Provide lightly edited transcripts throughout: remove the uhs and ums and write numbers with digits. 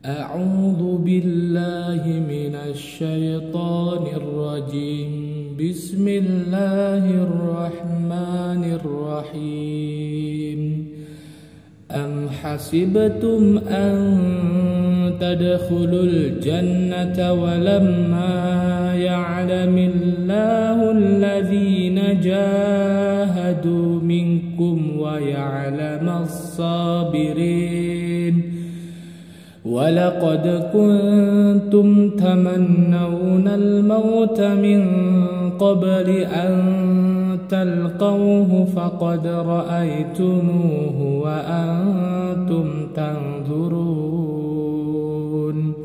أعوذ بالله من الشيطان الرجيم. بسم الله الرحمن الرحيم. أم حسبتم أن تدخلوا الجنة ولما يعلم الله الذين جاهدوا منكم ويعلم الصابرين. ولقد كنتم تمنون الموت من قبل أن تلقوه فقد رأيتموه وأنتم تنظرون.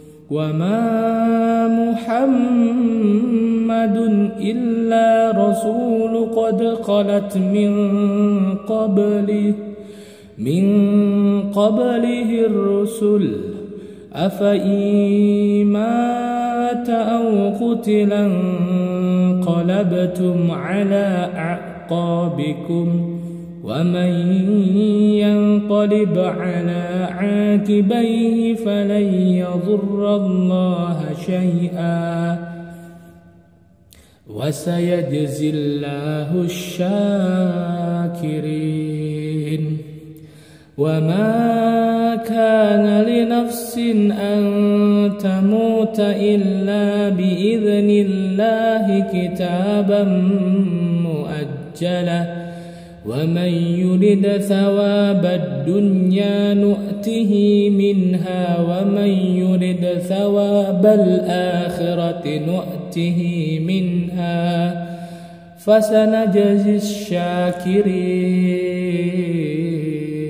وما محمد إلا رسول قد خلت من قبله الرسل أفإن مات أو قتلا انقلبتم على أعقابكم ومن ينقلب على عاقبيه فلن يضر الله شيئا وسيجزي الله الشاكرين. وما كان لنفس أن تموت إلا بإذن الله كتابا مؤجلا ومن يرد ثواب الدنيا نؤته منها ومن يرد ثواب الآخرة نؤته منها فسنجزي الشاكرين.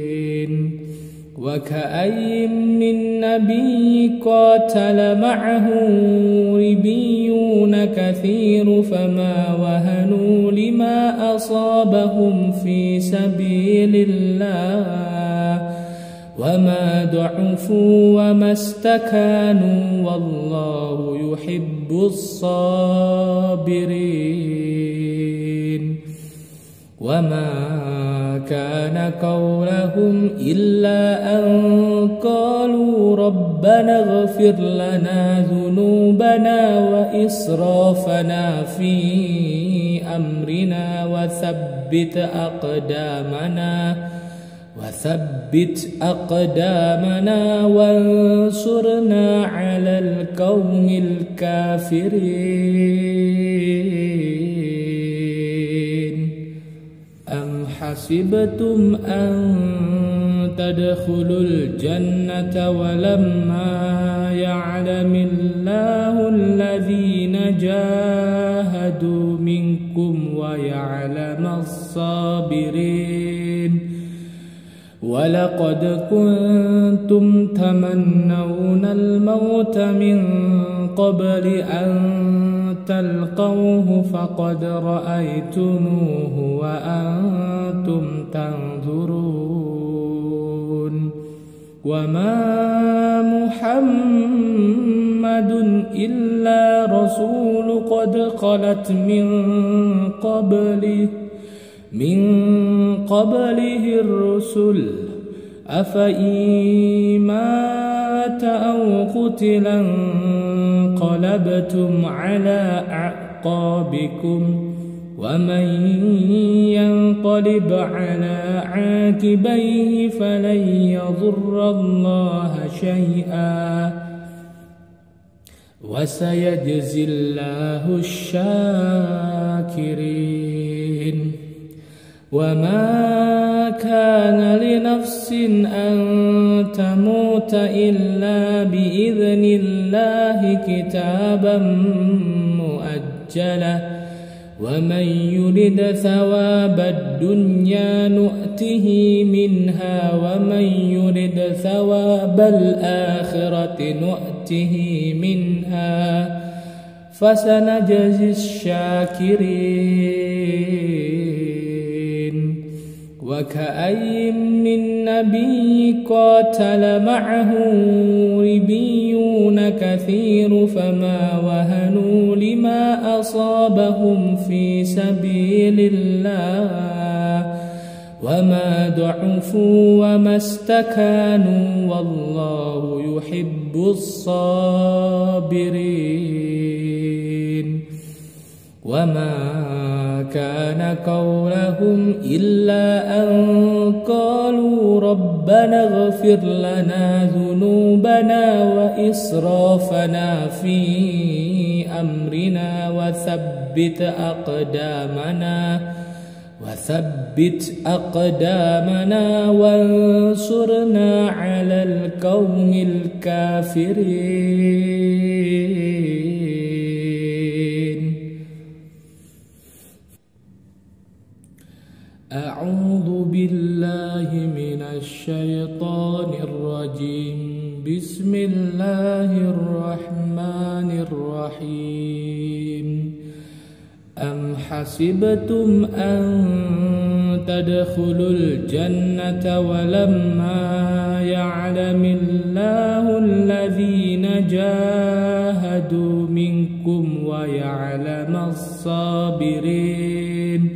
وكأي من نبي قاتل معه ربيون كثير فما وهنوا لما أصابهم في سبيل الله وما ضعفوا وما استكانوا والله يحب الصابرين. وما كان قولهم إلا أن قالوا ربنا اغفر لنا ذنوبنا وإسرافنا في أمرنا وثبت أقدامنا وانصرنا على القوم الكافرين. أم حسبتم أن تدخلوا الجنة ولما يعلم الله الذين جاهدوا منكم ويعلم الصابرين. ولقد كنتم تمنون الموت من قبل أن تلقوه فقد رأيتموه وأنتم تنظرون. وما محمد إلا رسول قد خلت من قبله الرسل أفإن مات أو قتلا انقلبتم على أعقابكم ومن ينقلب على عاقبيه فلن يضر الله شيئا وسيجزي الله الشاكرين. وما كان لنفس أن تموت إلا بإذن الله كتابا مؤجلا ومن يرد ثواب الدنيا نؤته منها ومن يرد ثواب الآخرة نؤته منها فسنجزي الشاكرين. وكأي من نبي قاتل معه ربيون كثير فما وهنوا لما أصابهم في سبيل الله وما ضعفوا وما استكانوا والله يحب الصابرين وما كان قولهم إلا أن قالوا ربنا اغفر لنا ذنوبنا وإسرافنا في أمرنا وثبت أقدامنا وانصرنا على القوم الكافرين. أعوذ بالله من الشيطان الرجيم. بسم الله الرحمن الرحيم. أم حسبتم أن تدخلوا الجنة ولما يعلم الله الذين جاهدوا منكم ويعلم الصابرين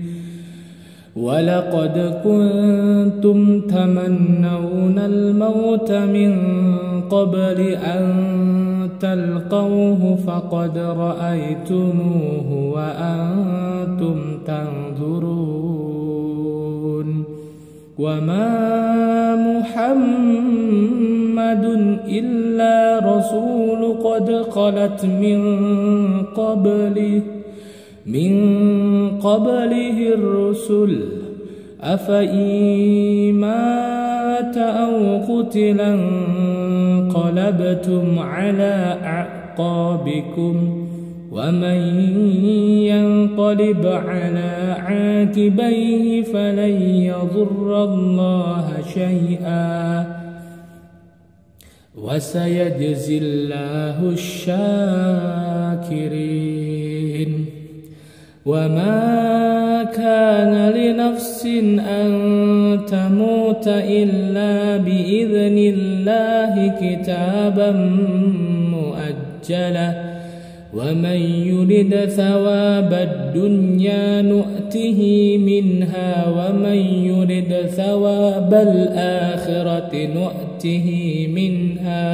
ولقد كنتم تمنون الموت من قبل أن تلقوه فقد رأيتموه وأنتم تنظرون وما محمد إلا رسول قد خلت من قبله الرسل أفإن مات أو قتل انقلبتم على أعقابكم ومن ينقلب على عاقبيه فلن يضر الله شيئا وسيجزي الله الشاكرين. وما كان لنفس أن تموت إلا بإذن الله كتابا مؤجلا ومن يرد ثواب الدنيا نؤته منها ومن يرد ثواب الآخرة نؤته منها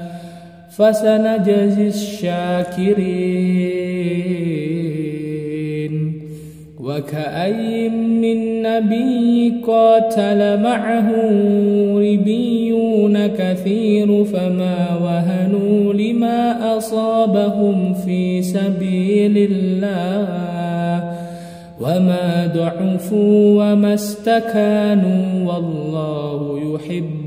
فسنجزي الشاكرين. وكأي من نبي قاتل معه ربيون كثير فما وهنوا لما أصابهم في سبيل الله وما ضعفوا وما استكانوا والله يحب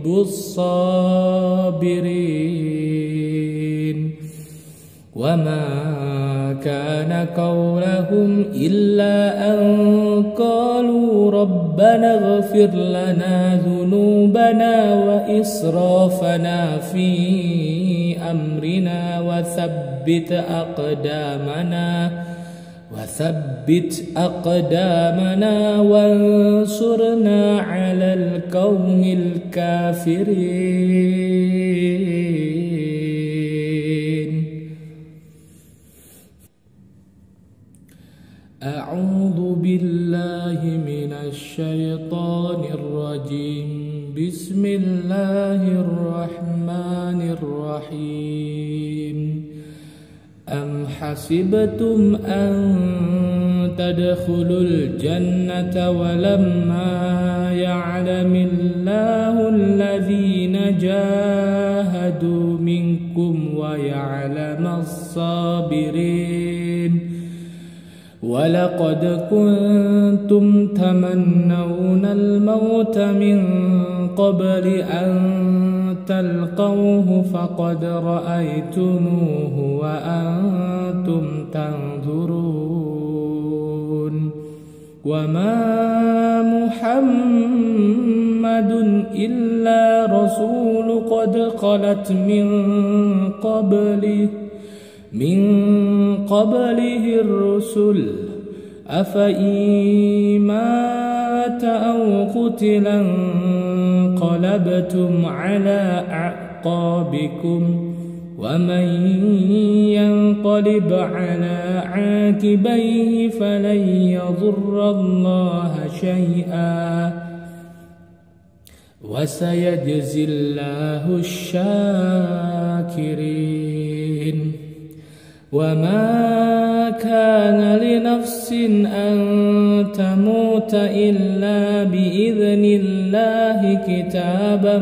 الصابرين. وما كان قولهم إلا أن قالوا ربنا اغفر لنا ذنوبنا وإسرافنا في أمرنا وثبت أقدامنا وانصرنا على القوم الكافرين. أعوذ بالله من الشيطان الرجيم. بسم الله الرحمن الرحيم. أم حسبتم أن تدخلوا الجنة ولما يعلم الله الذين جاهدوا منكم ويعلم الصابرين ولقد كنتم تمنون الموت من قبل أن تلقوه فقد رأيتموه وأنتم تنظرون وما محمد إلا رسول قد خلت من قبله الرسل أفإن مات أو قتل انقلبتم على أعقابكم ومن ينقلب على عاقبيه فلن يضر الله شيئا وسيجزي الله الشاكرين. وما كان لنفس أن تموت إلا بإذن الله كتابا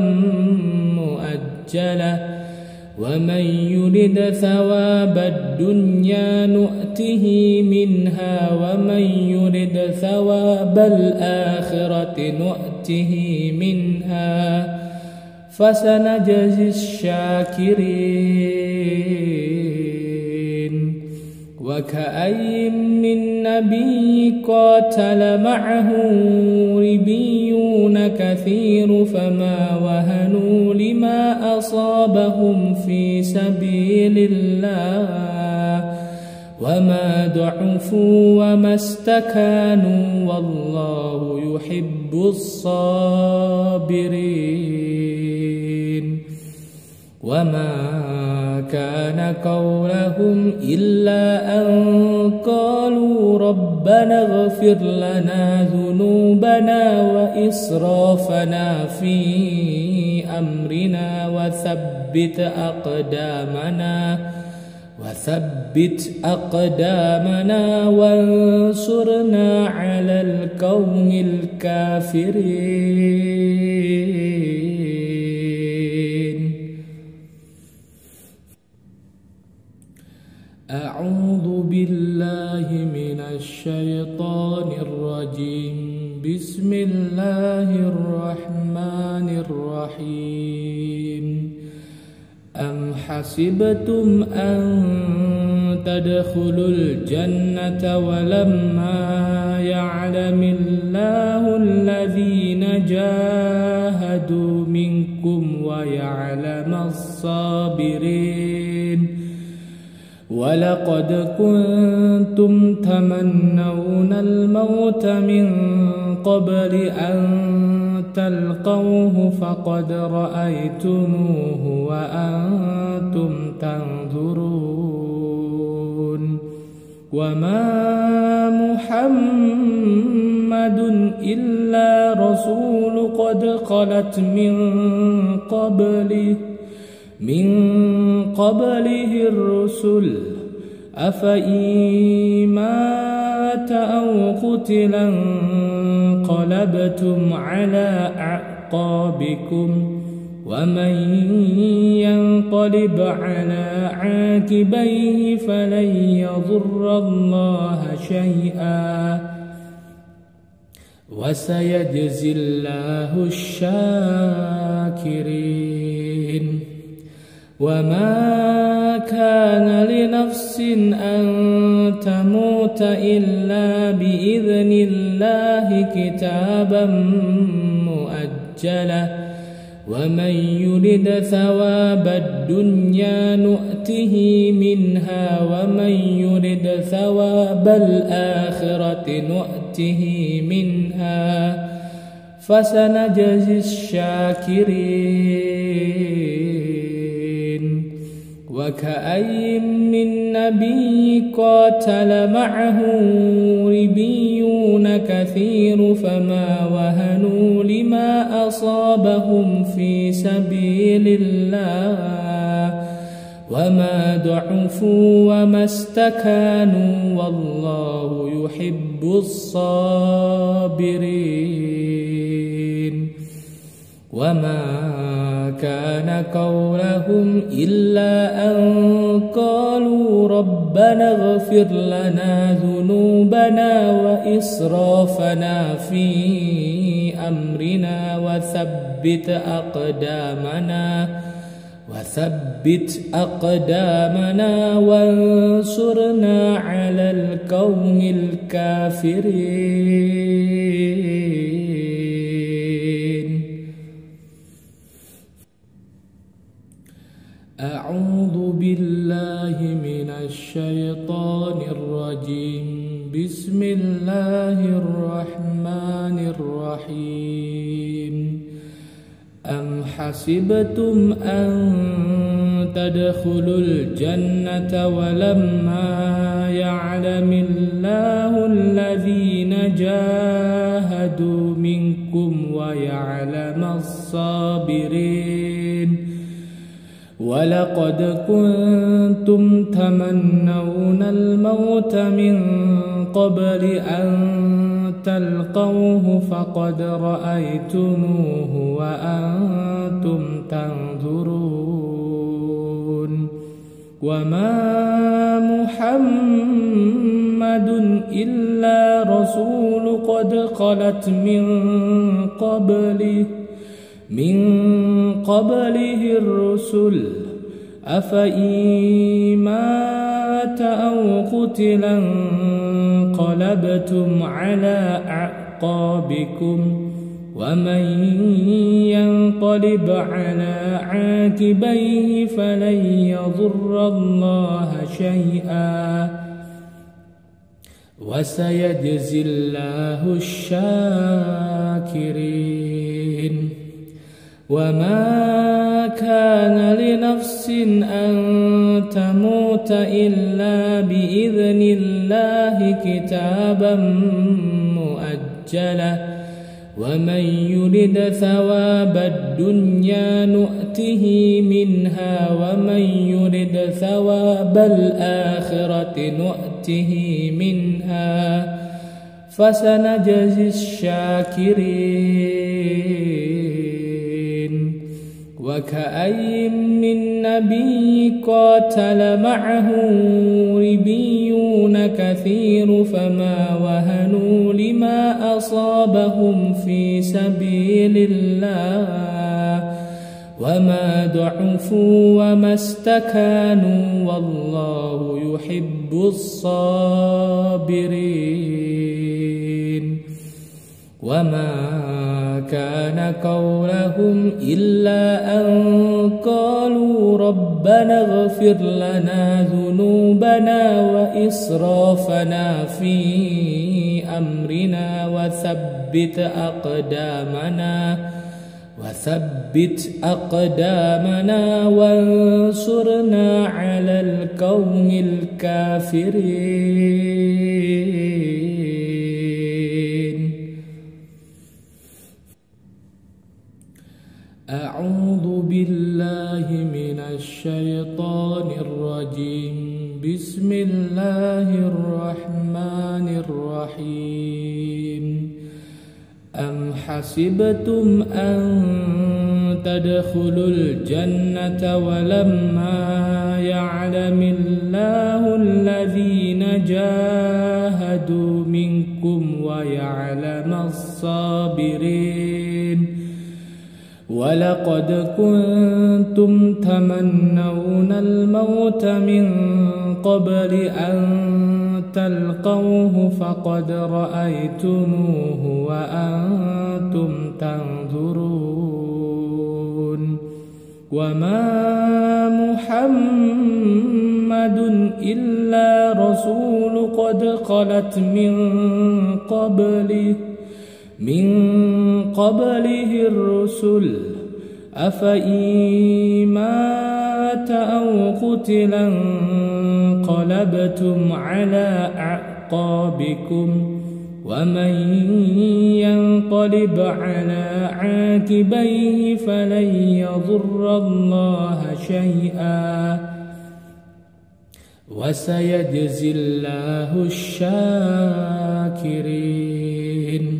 مؤجلا، ومن يرد ثواب الدنيا نؤته منها، ومن يرد ثواب الآخرة نؤته منها، فسنجزي الشاكرين. وكأي من نبي قاتل معه ربيون كثير فما وهنوا لما أصابهم في سبيل الله، وما ضعفوا وما استكانوا، والله يحب الصابرين. وما كان قولهم إلا أن قالوا ربنا اغفر لنا ذنوبنا وإسرافنا في أمرنا وثبت أقدامنا وانصرنا على القوم الكافرين. أعوذ بالله من الشيطان الرجيم. بسم الله الرحمن الرحيم. أم حسبتم أن تدخلوا الجنة ولما يعلم الله الذين جاهدوا منكم ويعلم الصابرين؟ ولقد كنتم تمنون الموت من قبل أن تلقوه فقد رأيتموه وأنتم تنظرون. وما محمد إلا رسول قد خلت من قبله الرسل، أفإن مات أو قتل انقلبتم على أعقابكم، ومن ينقلب على عاقبيه فلن يضر الله شيئا، وسيجزي الله الشاكرين. وما كان لنفس أن تموت إلا بإذن الله كتابا مؤجلا، ومن يرد ثواب الدنيا نؤته منها، ومن يرد ثواب الآخرة نؤته منها، فسنجزي الشاكرين. وكأي من نبي قاتل معه ربيون كثير فما وهنوا لما أصابهم في سبيل الله، وما ضعفوا وما استكانوا، والله يحب الصابرين. وما كان قولهم إلا أن قالوا ربنا اغفر لنا ذنوبنا وإسرافنا في أمرنا وثبت أقدامنا وانصرنا على القوم الكافرين. أعوذ بالله من الشيطان الرجيم. بسم الله الرحمن الرحيم. أم حسبتم أن تدخلوا الجنة ولما يعلم الله الذين جاهدوا منكم منكم ويعلم الصابرين ولقد كنتم تمنون الموت من قبل أن تلقوه فقد رأيتموه وأنتم تنظرون وما محمد إلا رسول قد خلت من قبله الرسل أفإن مات أو قتلا انقلبتم على أعقابكم ومن ينقلب على عاقبيه فلن يضر الله شيئا وسيجزي الله الشاكرين وما كان لنفس أن تموت إلا بإذن الله كتابا مؤجلا ومن يرد ثواب الدنيا نؤته منها ومن يرد ثواب الآخرة نؤته منها فسنجزي الشاكرين وكأي من نبي قاتل معه ربيون كثير فما وهنوا لما أصابهم في سبيل الله وما ضعفوا وما استكانوا والله يحب الصابرين وما كان قولهم إلا أن قالوا ربنا اغفر لنا ذنوبنا وإسرافنا في أمرنا وثبت أقدامنا وانصرنا على القوم الكافرين أعوذ بالله من الشيطان الرجيم بسم الله الرحمن الرحيم أم حسبتم أن تدخلوا الجنة ولما يعلم الله الذين جاهدوا منكم ويعلم الصابرين ولقد كنتم تمنون الموت من قبل أن تلقوه فقد رأيتموه وأنتم تنظرون وما محمد إلا رسول قد خلت من قبله الرسل أفإن مات أو قتلا انقلبتم على أعقابكم ومن ينقلب على عاقبيه فلن يضر الله شيئا وسيجزي الله الشاكرين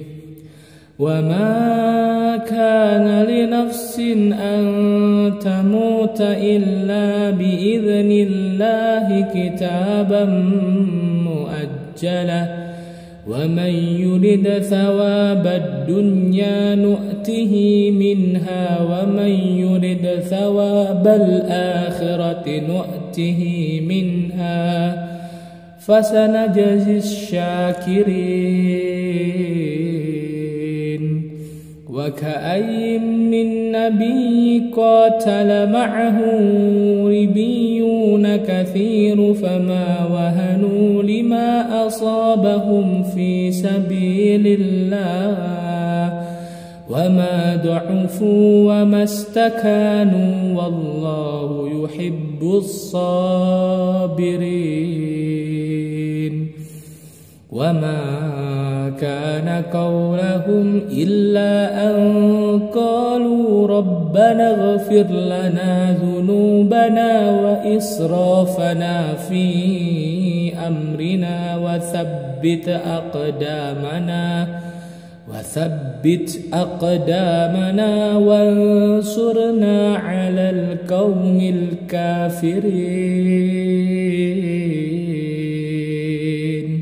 وما كان لنفس أن تموت إلا بإذن الله كتابا مؤجلا ومن يرد ثواب الدنيا نؤته منها ومن يرد ثواب الآخرة نؤته منها فسنجزي الشاكرين وكأي من نبي قاتل معه ربيون كثير فما وهنوا لما أصابهم في سبيل الله وما ضعفوا وما استكانوا والله يحب الصابرين وما كان قولهم إلا أن قالوا ربنا اغفر لنا ذنوبنا وإسرافنا في أمرنا وثبت أقدامنا وانصرنا على القوم الكافرين.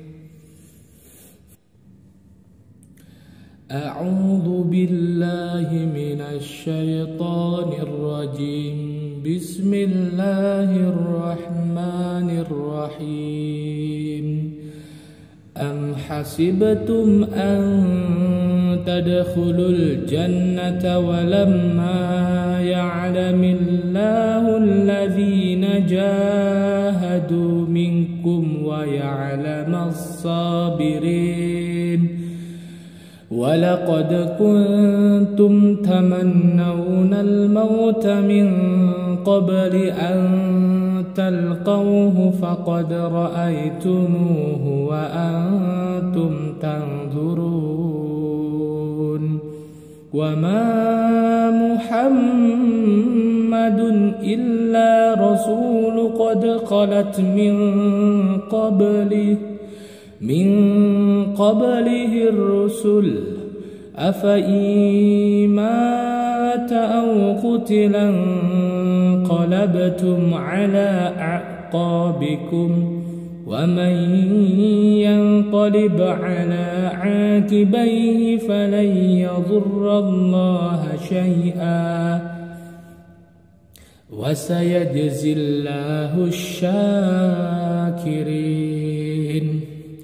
أعوذ بالله من الشيطان الرجيم. بسم الله الرحمن الرحيم. أم حسبتم أن تدخلوا الجنة ولما يعلم الله الذين جاهدوا منكم ويعلم الصابرين. ولقد كنتم تمنون الموت من قبل أن تلقوه فقد رأيتموه وأنتم تنظرون. وما محمد إلا رسول قد خلت من قبله الرسل أفإن مات أو قتلا انقلبتم على أعقابكم ومن ينقلب على عاقبيه فلن يضر الله شيئا وسيجزي الله الشاكرين.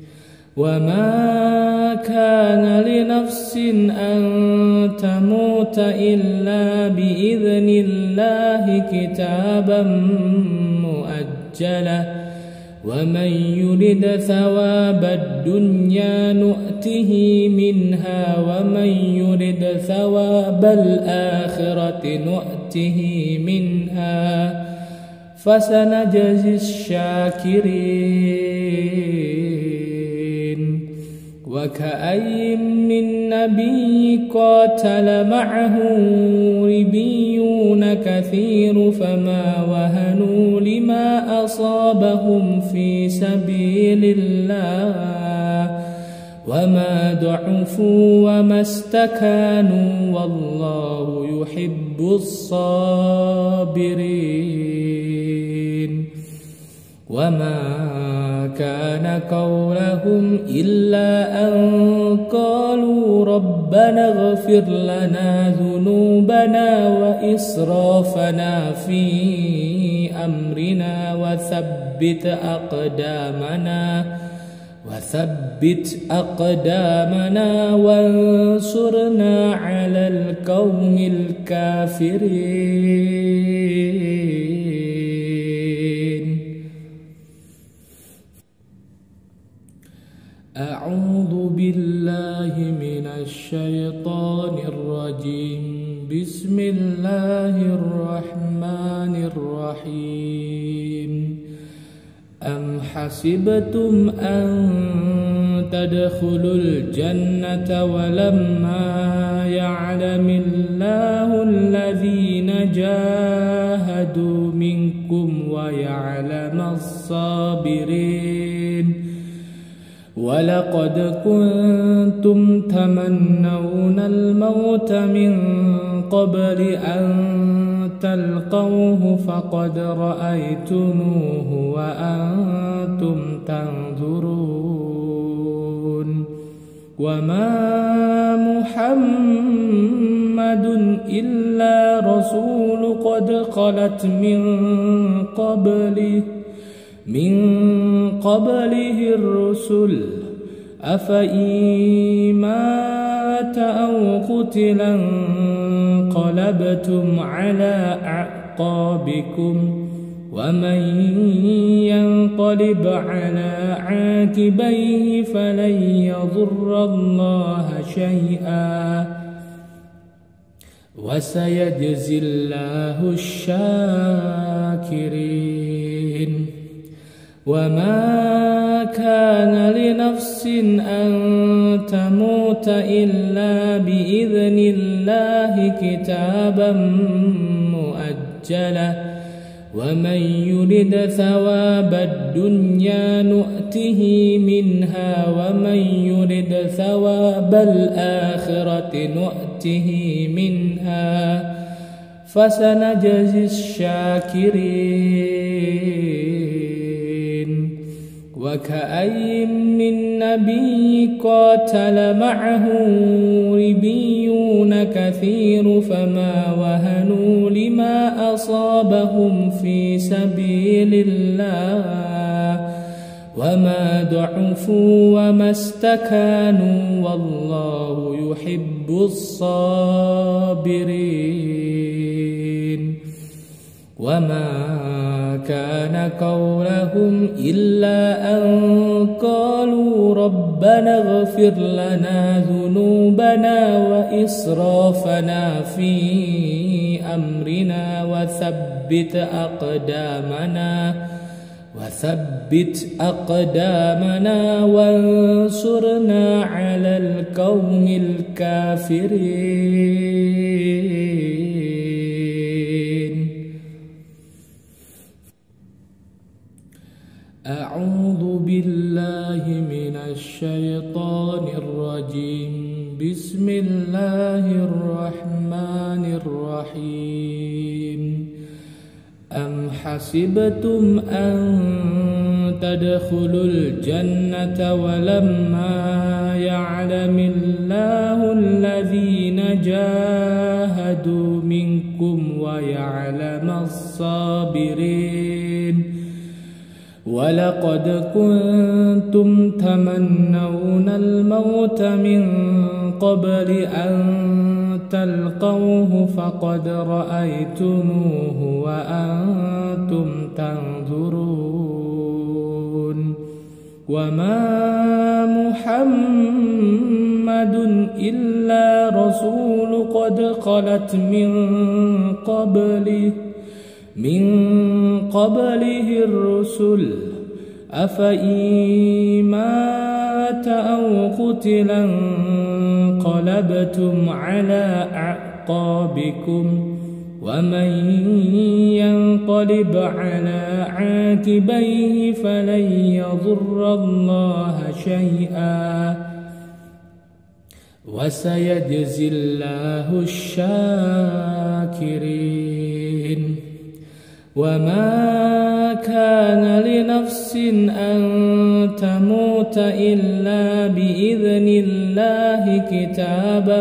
وما كان لنفس أن تموت إلا بإذن الله كتابا مؤجلا ومن يرد ثواب الدنيا نؤته منها ومن يرد ثواب الآخرة نؤته منها فسنجزي الشاكرين. وكأي من نبي قاتل معه ربيون كثير فما وهنوا لما أصابهم في سبيل الله وما ضعفوا وما استكانوا والله يحب الصابرين. وما كان قولهم إلا أن قالوا ربنا اغفر لنا ذنوبنا وإسرافنا في أمرنا وثبت أقدامنا وانصرنا على القوم الكافرين. أعوذ بالله من الشيطان الرجيم. بسم الله الرحمن الرحيم. أم حسبتم أن تدخلوا الجنة ولما يعلم الله الذين جاهدوا منكم ويعلم الصابرين. ولقد كنتم تمنون الموت من قبل أن تلقوه فقد رأيتموه وأنتم تنظرون. وما محمد إلا رسول قد خلت من قبله الرسل أفإن مات أو قتلا انقلبتم على أعقابكم ومن ينقلب على عاقبيه فلن يضر الله شيئا وسيجزي الله الشاكرين. وما كان لنفس أن تموت إلا بإذن الله كتابا مؤجلا ومن يرد ثواب الدنيا نؤته منها ومن يرد ثواب الآخرة نؤته منها فسنجزي الشاكرين وكأي من نبي قاتل معه ربيون كثير فما وهنوا لما أصابهم في سبيل الله وما ضعفوا وما استكانوا والله يحب الصابرين وما كان قولهم إلا أن قالوا ربنا اغفر لنا ذنوبنا وإسرافنا في أمرنا وثبت أقدامنا وانصرنا على القوم الكافرين. أعوذ بالله من الشيطان الرجيم. بسم الله الرحمن الرحيم. أم حسبتم أن تدخلوا الجنة ولما يعلم الله الذين جاهدوا منكم ويعلم الصابرين ولقد كنتم تمنون الموت من قبل أن تلقوه فقد رأيتموه وأنتم تنظرون وما محمد إلا رسول قد خلت من قبله الرسل أفإن مات أو قتلا انقلبتم على أعقابكم ومن ينقلب على عاقبيه فلن يضر الله شيئا وسيجزي الله الشاكرين. وما كان لنفس أن تموت إلا بإذن الله كتابا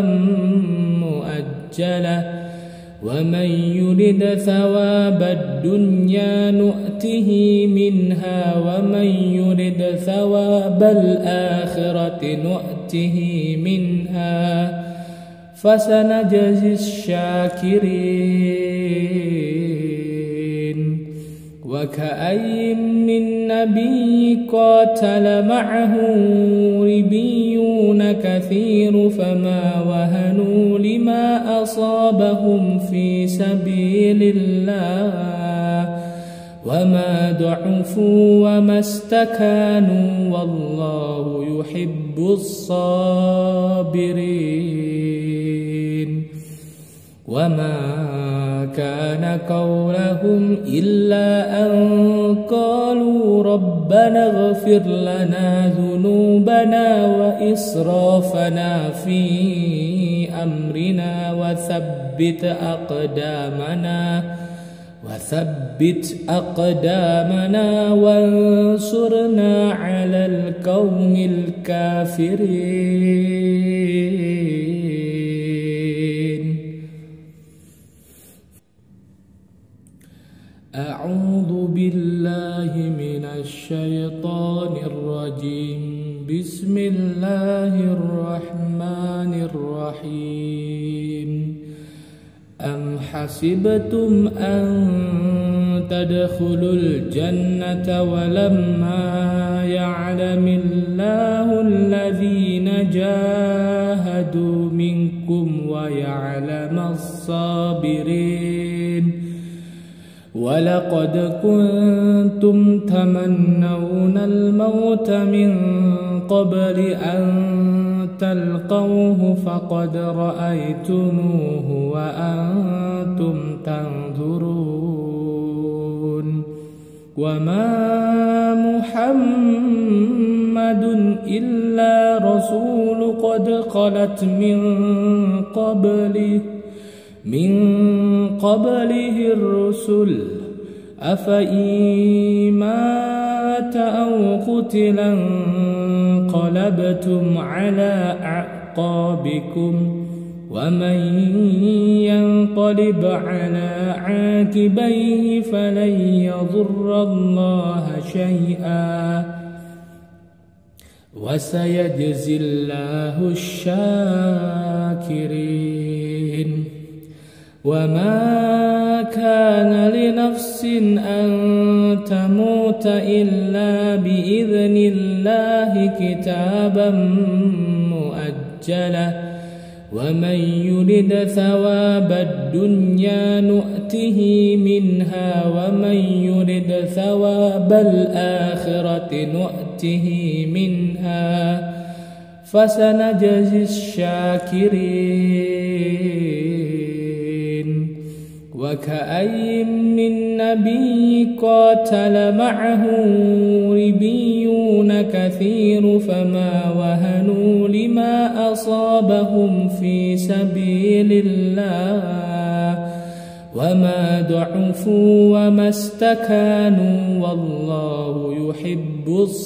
مؤجلا ومن يرد ثواب الدنيا نؤته منها ومن يرد ثواب الآخرة نؤته منها فسنجزي الشاكرين. وكأي من نبي قاتل معه ربيون كثير فما وهنوا لما أصابهم في سبيل الله وما ضعفوا وما استكانوا والله يحب الصابرين. وما كان قولهم إلا أن قالوا ربنا اغفر لنا ذنوبنا وإسرافنا في أمرنا وثبت أقدامنا وانصرنا على القوم الكافرين. أعوذ بالله من الشيطان الرجيم. بسم الله الرحمن الرحيم. أم حسبتم أن تدخلوا الجنة ولما يعلم الله الذين جاهدوا منكم ويعلم الصابرين ولقد كنتم تمنون الموت من قبل أن تلقوه فقد رأيتموه وأنتم تنظرون وما محمد إلا رسول قد خلت من قبله الرسل أفإن مات أو قتلا انقلبتم على أعقابكم ومن ينقلب على عاقبيه فلن يضر الله شيئا وسيجزي الله الشاكرين وما كان لنفس أن تموت إلا بإذن الله كتابا مؤجلا ومن يرد ثواب الدنيا نؤته منها ومن يرد ثواب الآخرة نؤته منها فسنجزي الشاكرين وكأين من نبي قاتل معه ربيون كثير فما وهنوا لما أصابهم في سبيل الله وما ضعفوا وما استكانوا والله يحب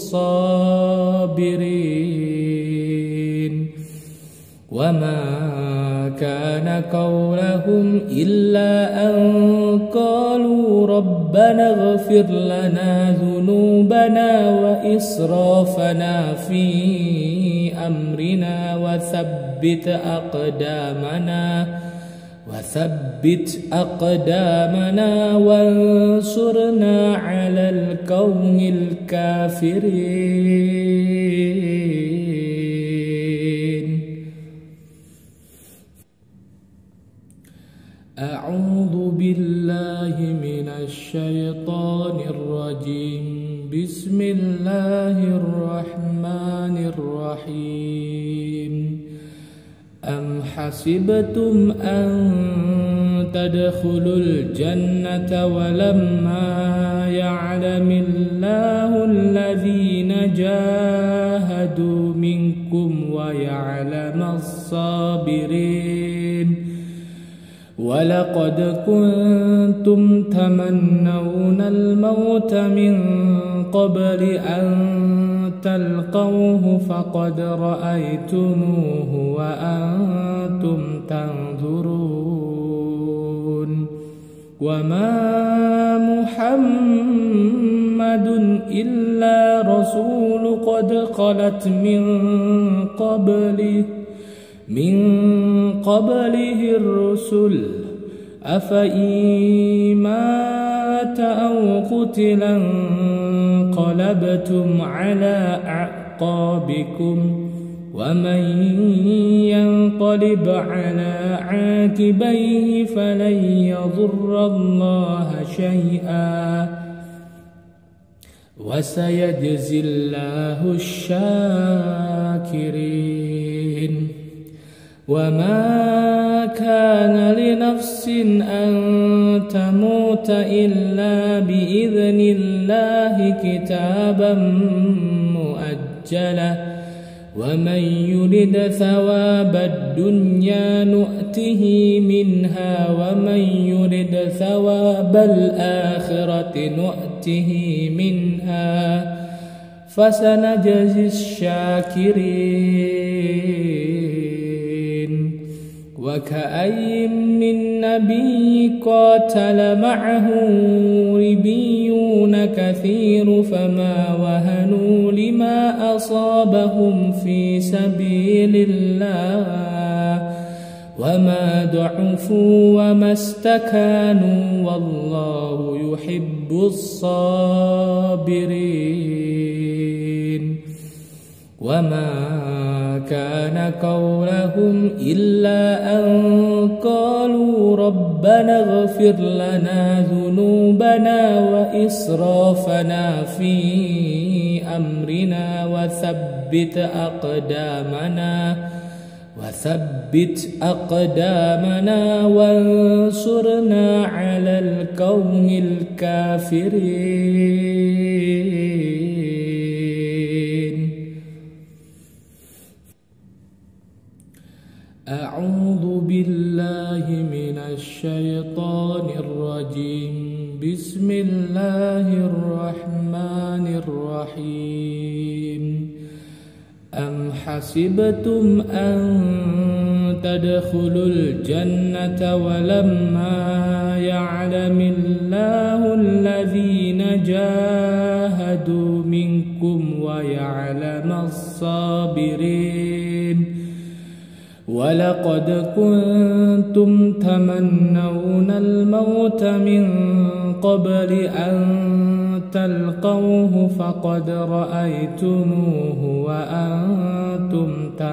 الصابرين وما كان قولهم إلا أن قالوا ربنا اغفر لنا ذنوبنا وإسرافنا في أمرنا وثبت أقدامنا وانصرنا على القوم الكافرين أعوذ بالله من الشيطان الرجيم بسم الله الرحمن الرحيم أم حسبتم أن تدخلوا الجنة ولما يعلم الله الذين جاهدوا منكم ويعلم الصابرين ولقد كنتم تمنون الموت من قبل أن تلقوه فقد رأيتموه وأنتم تنظرون وما محمد إلا رسول قد خلت من قبله الرسل أفإن مات أو قتلا انقلبتم على أعقابكم ومن ينقلب على عاقبيه فلن يضر الله شيئا وسيجزي الله الشاكرين وما كان لنفس أن تموت إلا بإذن الله كتابا مؤجلا ومن يرد ثواب الدنيا نؤته منها ومن يرد ثواب الآخرة نؤته منها فسنجزي الشاكرين وكأين من نبي قاتل معه ربيون كثير فما وهنوا لما أصابهم في سبيل الله وما ضعفوا وما استكانوا والله يحب الصابرين وما كان قولهم إلا أن قالوا ربنا اغفر لنا ذنوبنا وإسرافنا في أمرنا وثبت أقدامنا وانصرنا على القوم الكافرين. أعوذ بالله من الشيطان الرجيم. بسم الله الرحمن الرحيم. أم حسبتم أن تدخلوا الجنة ولما يعلم الله الذين جاهدوا منكم ويعلم الصابرين. ولقد كنتم تمنون الموت من قبل أن تلقوه فقد رأيتموه وأنتم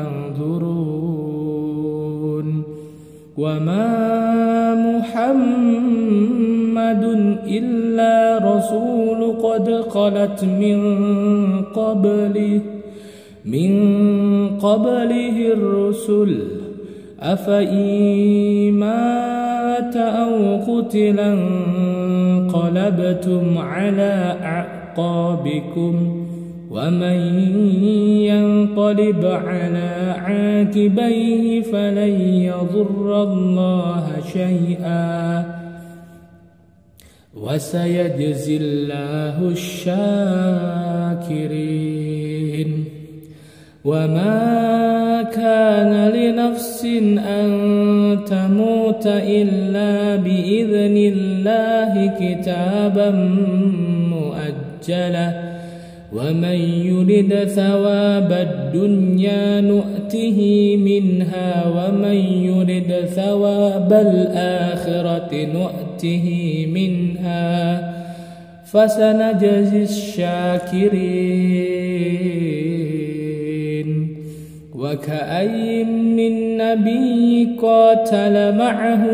تنظرون. وما محمد إلا رسول قد خلت من قبله الرسل أفإن مات أو قتلا انقلبتم على أعقابكم ومن ينقلب على عاقبيه فلن يضر الله شيئا وسيجزي الله الشاكرين. وما كان لنفس أن تموت إلا بإذن الله كتابا مؤجلا ومن يرد ثواب الدنيا نؤته منها ومن يرد ثواب الآخرة نؤته منها فسنجزي الشاكرين. وكأي من نبي قاتل معه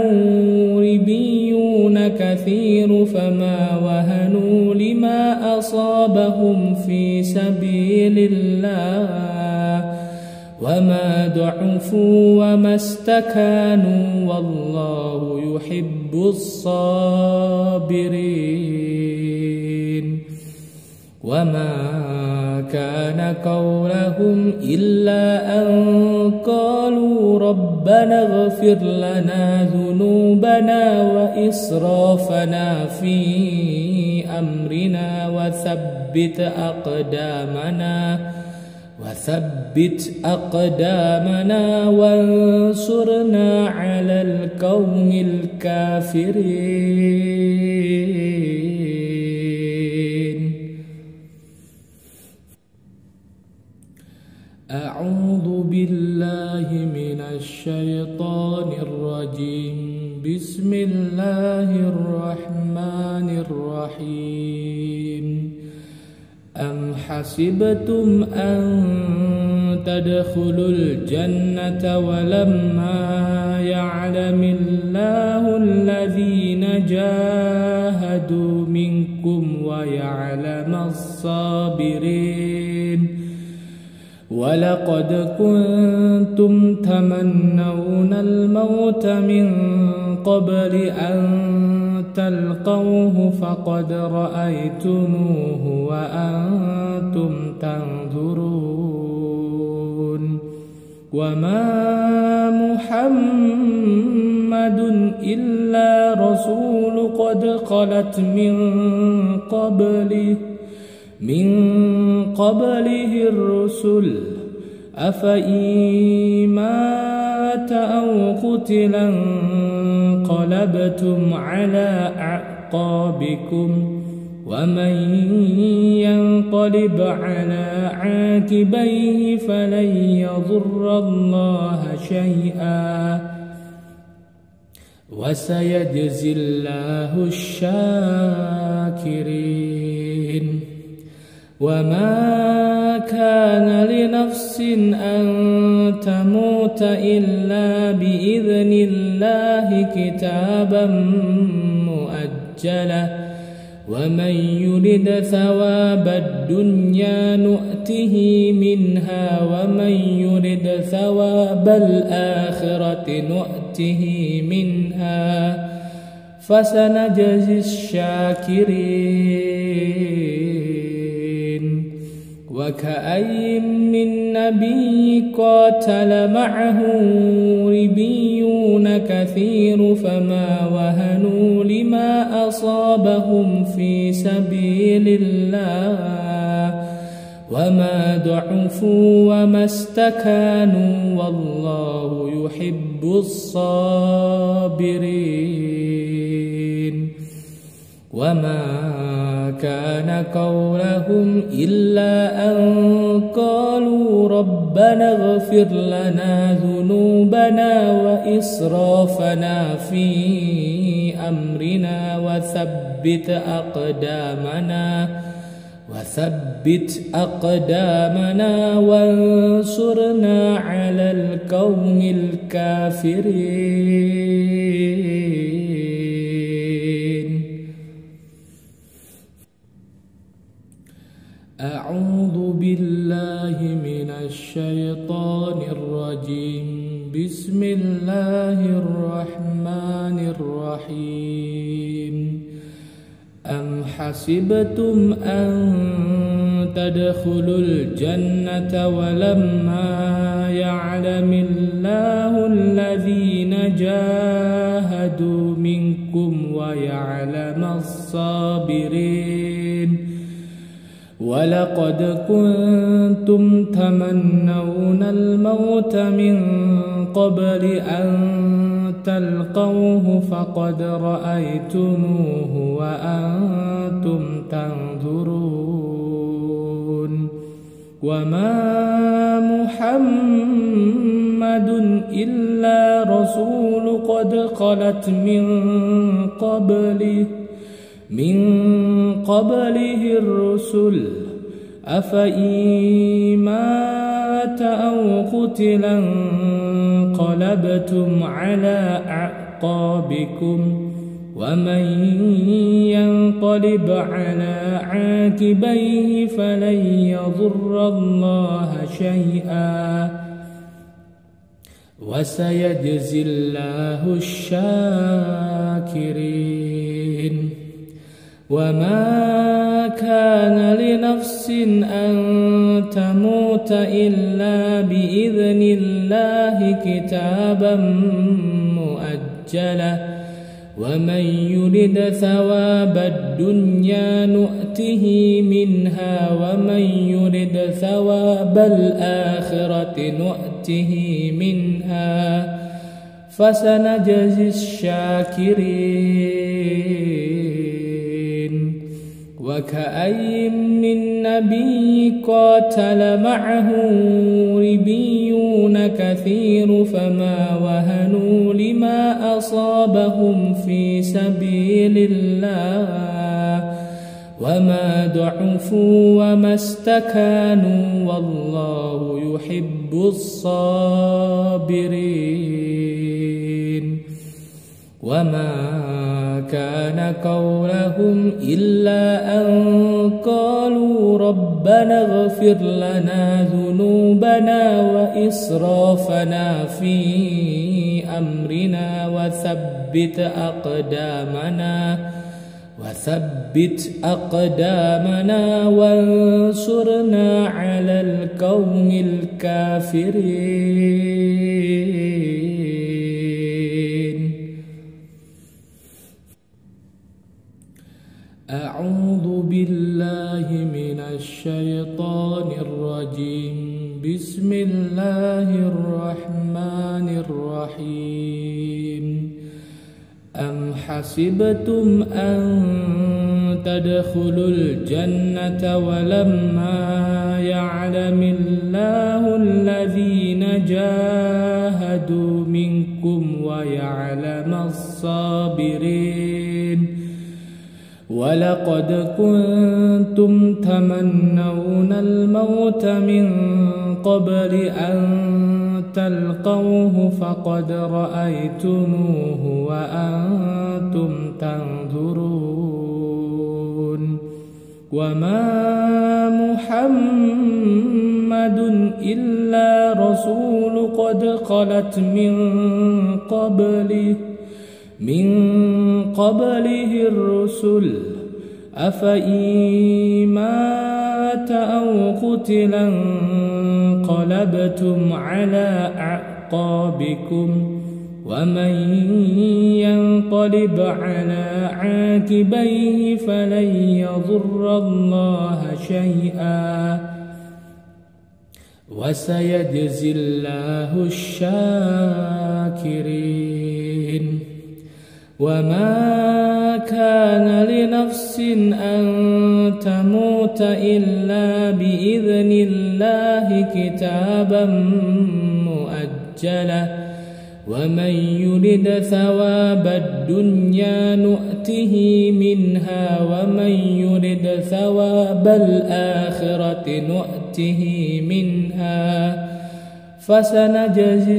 ربيون كثير فما وهنوا لما أصابهم في سبيل الله وما ضعفوا وما استكانوا والله يحب الصابرين. وما كان قولهم إلا أن قالوا ربنا اغفر لنا ذنوبنا وإسرافنا في أمرنا وثبت أقدامنا وانصرنا على القوم الكافرين. أعوذ بالله من الشيطان الرجيم. بسم الله الرحمن الرحيم. أم حسبتم أن تدخلوا الجنة ولما يعلم الله الذين جاهدوا منكم ويعلم الصابرين. ولقد كنتم تمنون الموت من قبل أن تلقوه فقد رأيتموه وأنتم تنظرون. وما محمد إلا رسول قد خلت من قبله الرسل أفإن مات أو قتلا انقلبتم على أعقابكم ومن ينقلب على عاقبيه فلن يضر الله شيئا وسيجزي الله الشاكرين. وما كان لنفس أن تموت إلا بإذن الله كتابا مؤجلا ومن يرد ثواب الدنيا نؤته منها ومن يرد ثواب الآخرة نؤته منها فسنجزي الشاكرين. وكأي من نبي قاتل معه ربيون كثير فما وهنوا لما أصابهم في سبيل الله وما ضعفوا وما استكانوا والله يحب الصابرين. وما كان قولهم إلا أن قالوا ربنا اغفر لنا ذنوبنا وإسرافنا في أمرنا وثبت أقدامنا وانصرنا على القوم الكافرين. أعوذ بالله من الشيطان الرجيم. بسم الله الرحمن الرحيم. أم حسبتم أن تدخلوا الجنة ولما يعلم الله الذين جاهدوا منكم ويعلم الصابرين. ولقد كنتم تمنون الموت من قبل أن تلقوه فقد رأيتموه وأنتم تنظرون. وما محمد إلا رسول قد خلت من قبله الرسل أفإن مات أو قتلا انقلبتم على أعقابكم ومن ينقلب على عاقبيه فلن يضر الله شيئا وسيجزي الله الشاكرين. وما كان لنفس أن تموت إلا بإذن الله كتابا مؤجلا ومن يرد ثواب الدنيا نؤته منها ومن يرد ثواب الآخرة نؤته منها فسنجزي الشاكرين. وكأي من نبي قاتل معه ربيون كثير فما وهنوا لما أصابهم في سبيل الله وما ضعفوا وما استكانوا والله يحب الصابرين. وما كان قولهم إلا أن قالوا ربنا اغفر لنا ذنوبنا وإسرافنا في أمرنا وثبت أقدامنا وانصرنا على القوم الكافرين. أعوذ بالله من الشيطان الرجيم. بسم الله الرحمن الرحيم. أم حسبتم أن تدخلوا الجنة ولما يعلم الله الذين جاهدوا منكم ويعلم الصابرين. ولقد كنتم تمنون الموت من قبل أن تلقوه فقد رأيتموه وأنتم تنظرون وما محمد إلا رسول قد خلت من قبله الرسل أفإن مات أو قتلا انقلبتم على أعقابكم ومن ينقلب على عاقبيه فلن يضر الله شيئا وسيجزي الله الشاكرين وما كان لنفس أن تموت إلا بإذن الله كتابا مؤجلا ومن يرد ثواب الدنيا نؤته منها ومن يرد ثواب الآخرة نؤته منها فسنجزي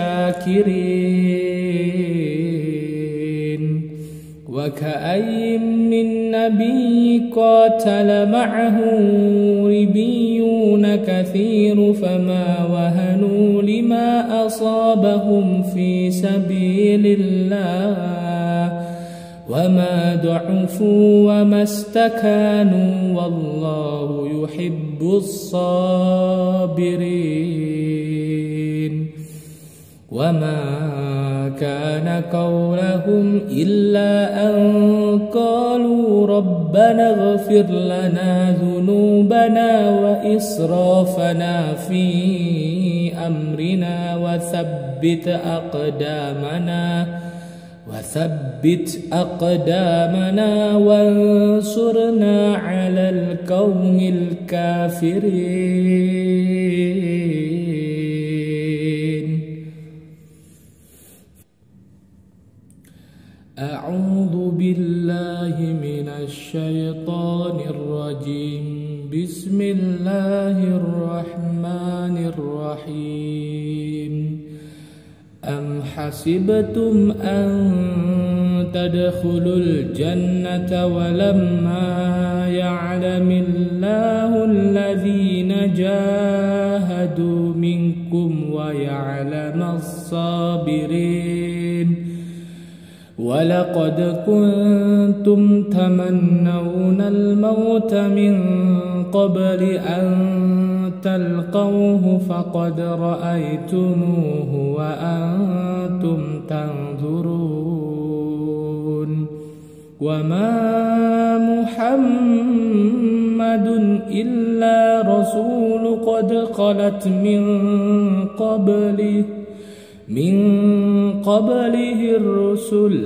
الشاكرين وكأين من نبي قاتل معه ربيون كثير فما وهنوا لما أصابهم في سبيل الله وما ضعفوا وما استكانوا والله يحب الصابرين وما كان قولهم إلا أن قالوا ربنا اغفر لنا ذنوبنا وإسرافنا في أمرنا وثبت أقدامنا وانصرنا على القوم الكافرين أعوذ بالله من الشيطان الرجيم بسم الله الرحمن الرحيم أم حسبتم أن تدخلوا الجنة ولما يعلم الله الذين جاهدوا منكم ويعلم الصابرين ولقد كنتم تمنون الموت من قبل أن تلقوه فقد رأيتموه وأنتم تنظرون وما محمد إلا رسول قد خلت من قبله الرسل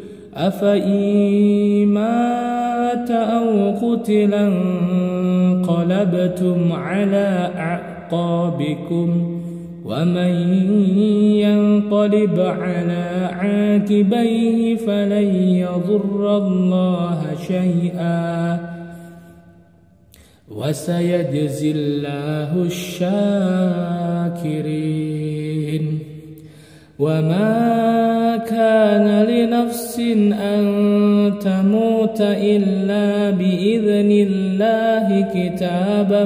أفإن مات أو قتلا انقلبتم على أعقابكم ومن ينقلب على عاقبيه فلن يضر الله شيئا وسيجزي الله الشاكرين وما كان لنفس أن تموت إلا بإذن الله كتابا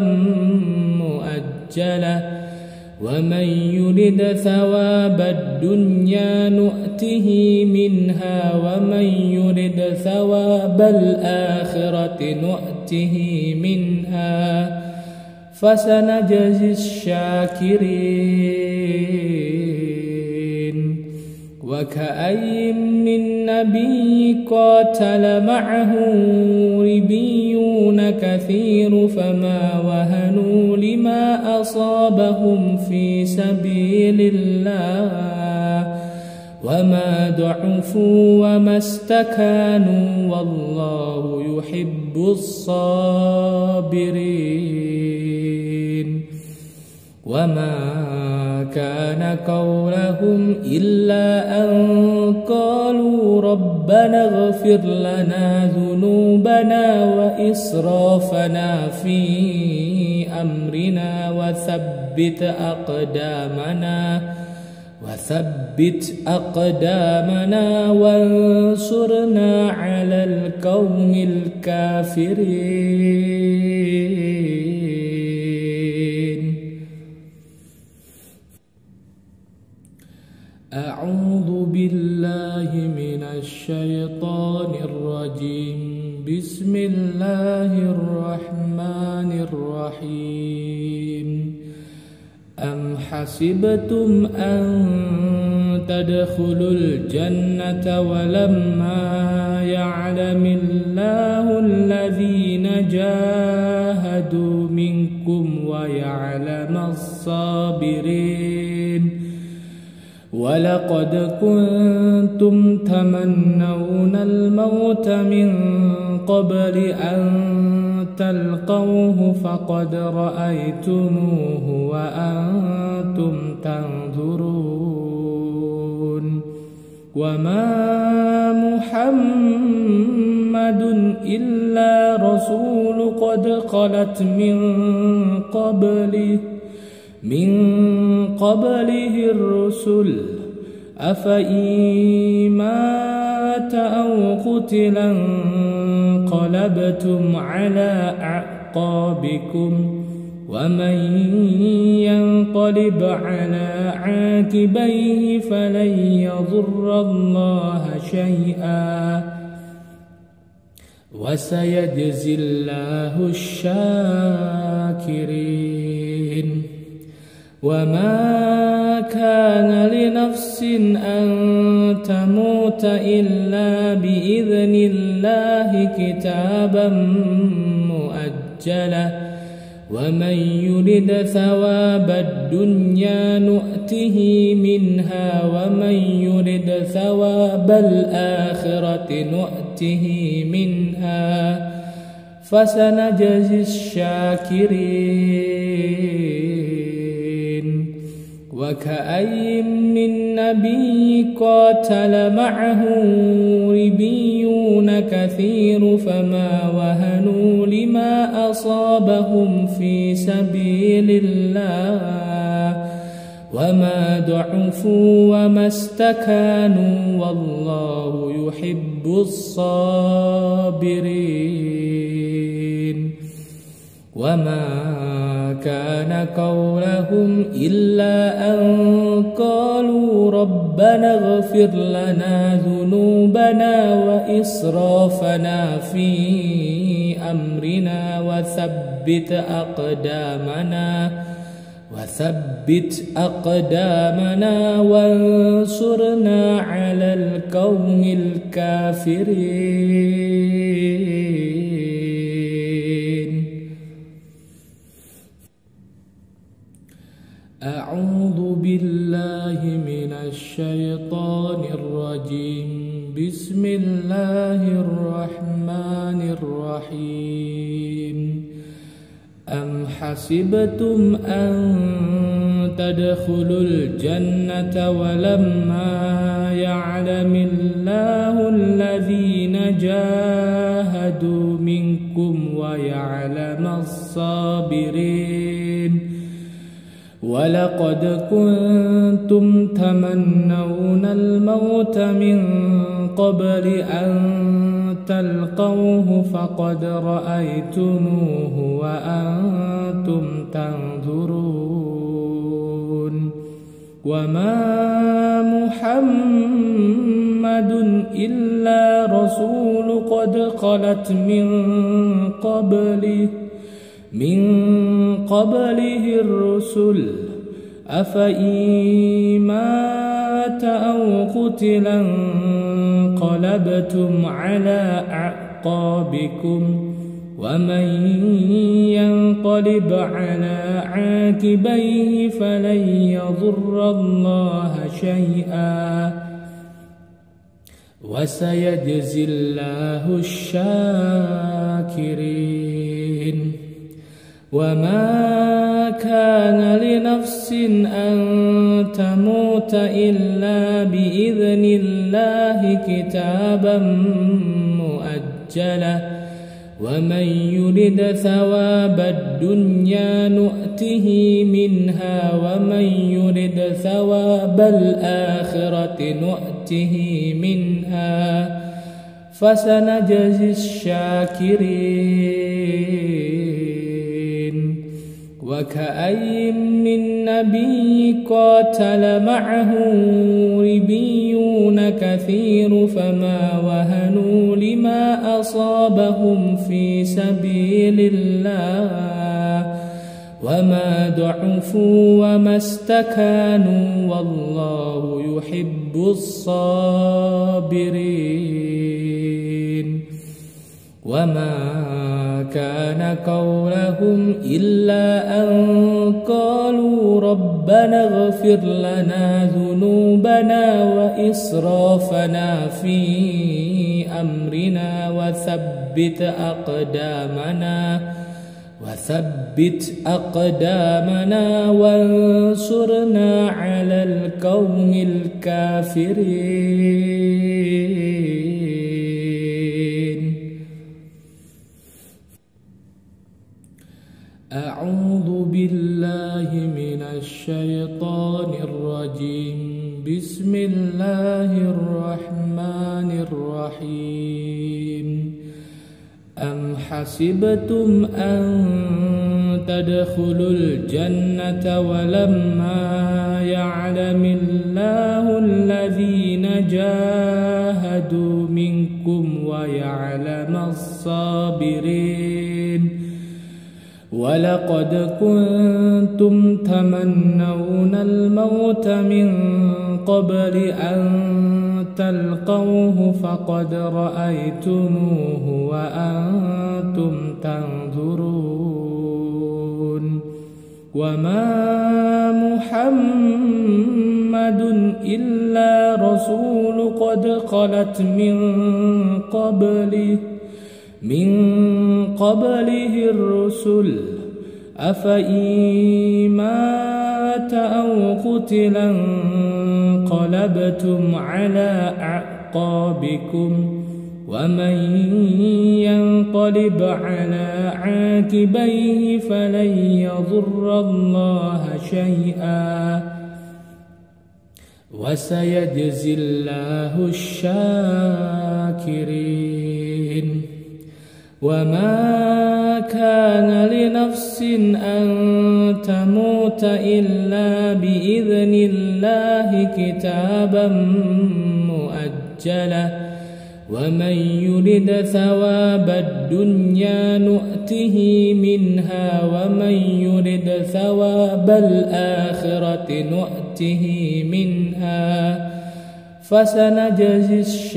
مؤجلا ومن يرد ثواب الدنيا نؤته منها ومن يرد ثواب الآخرة نؤته منها فسنجزي الشاكرين وكأين من نبي قاتل معه ربيون كثير فما وهنوا لما أصابهم في سبيل الله وما ضعفوا وما استكانوا والله يحب الصابرين وما كان قولهم إلا أن قالوا ربنا اغفر لنا ذنوبنا ذنوبنا وإسرافنا في أمرنا وثبت أقدامنا وانصرنا على القوم الكافرين. أعوذ بالله من الشيطان الرجيم. بسم الله الرحمن الرحيم. أم حسبتم أن تدخلوا الجنة ولما يعلم الله الذين جاهدوا منكم ويعلم الصابرين. ولقد كنتم تمنون الموت من قبل أن تلقوه فقد رأيتموه وأنتم تنظرون. وما محمد إلا رسول قد خلت من قبله الرسل أفإن مات أو قتلا انقلبتم على أعقابكم ومن ينقلب على عاقبيه فلن يضر الله شيئا وسيجزي الله الشاكرين. وما كان لنفس أن تموت إلا بإذن الله كتابا مؤجلا ومن يرد ثواب الدنيا نؤته منها ومن يرد ثواب الآخرة نؤته منها فسنجزي الشاكرين. وكأين من نبي قاتل معه ربيون كثير فما وهنوا لما أصابهم في سبيل الله وما ضعفوا وما استكانوا والله يحب الصابرين. وما كان قولهم إلا أن قالوا ربنا اغفر لنا ذنوبنا وإسرافنا في أمرنا وثبت أقدامنا وانصرنا على القوم الكافرين. أعوذ بالله من الشيطان الرجيم. بسم الله الرحمن الرحيم. أم حسبتم أن تدخلوا الجنة ولما يعلم الله الذين جاهدوا منكم ويعلم الصابرين. ولقد كنتم تمنون الموت من قبل أن تلقوه فقد رأيتموه وأنتم تنظرون. وما محمد إلا رسول قد خلت من قبله الرسل أفإن مات أو قتلا انقلبتم على أعقابكم ومن ينقلب على عاقبيه فلن يضر الله شيئا وسيجزي الله الشاكرين. وما كان لنفس أن تموت إلا بإذن الله كتابا مؤجلا ومن يرد ثواب الدنيا نؤته منها ومن يرد ثواب الآخرة نؤته منها فسنجزي الشاكرين. وكأي من نبي قاتل معه ربيون كثير فما وهنوا لما أصابهم في سبيل الله وما ضعفوا وما استكانوا والله يحب الصابرين. وما كان قولهم إلا أن قالوا ربنا اغفر لنا ذنوبنا وإسرافنا في أمرنا وثبت أقدامنا وانصرنا على القوم الكافرين. أعوذ بالله من الشيطان الرجيم. بسم الله الرحمن الرحيم. أم حسبتم أن تدخلوا الجنة ولما يعلم الله الذين جاهدوا منكم ويعلم الصابرين. ولقد كنتم تمنون الموت من قبل أن تلقوه فقد رأيتموه وأنتم تنظرون. وما محمد إلا رسول قد خلت من قبله الرسل أفإن مات أو قتلا انقلبتم على أعقابكم ومن ينقلب على عاقبيه فلن يضر الله شيئا وسيجزي الله الشاكرين. وما كان لنفس أن تموت إلا بإذن الله كتابا مؤجلا ومن يرد ثواب الدنيا نؤته منها ومن يرد ثواب الآخرة نؤته منها فسنجزي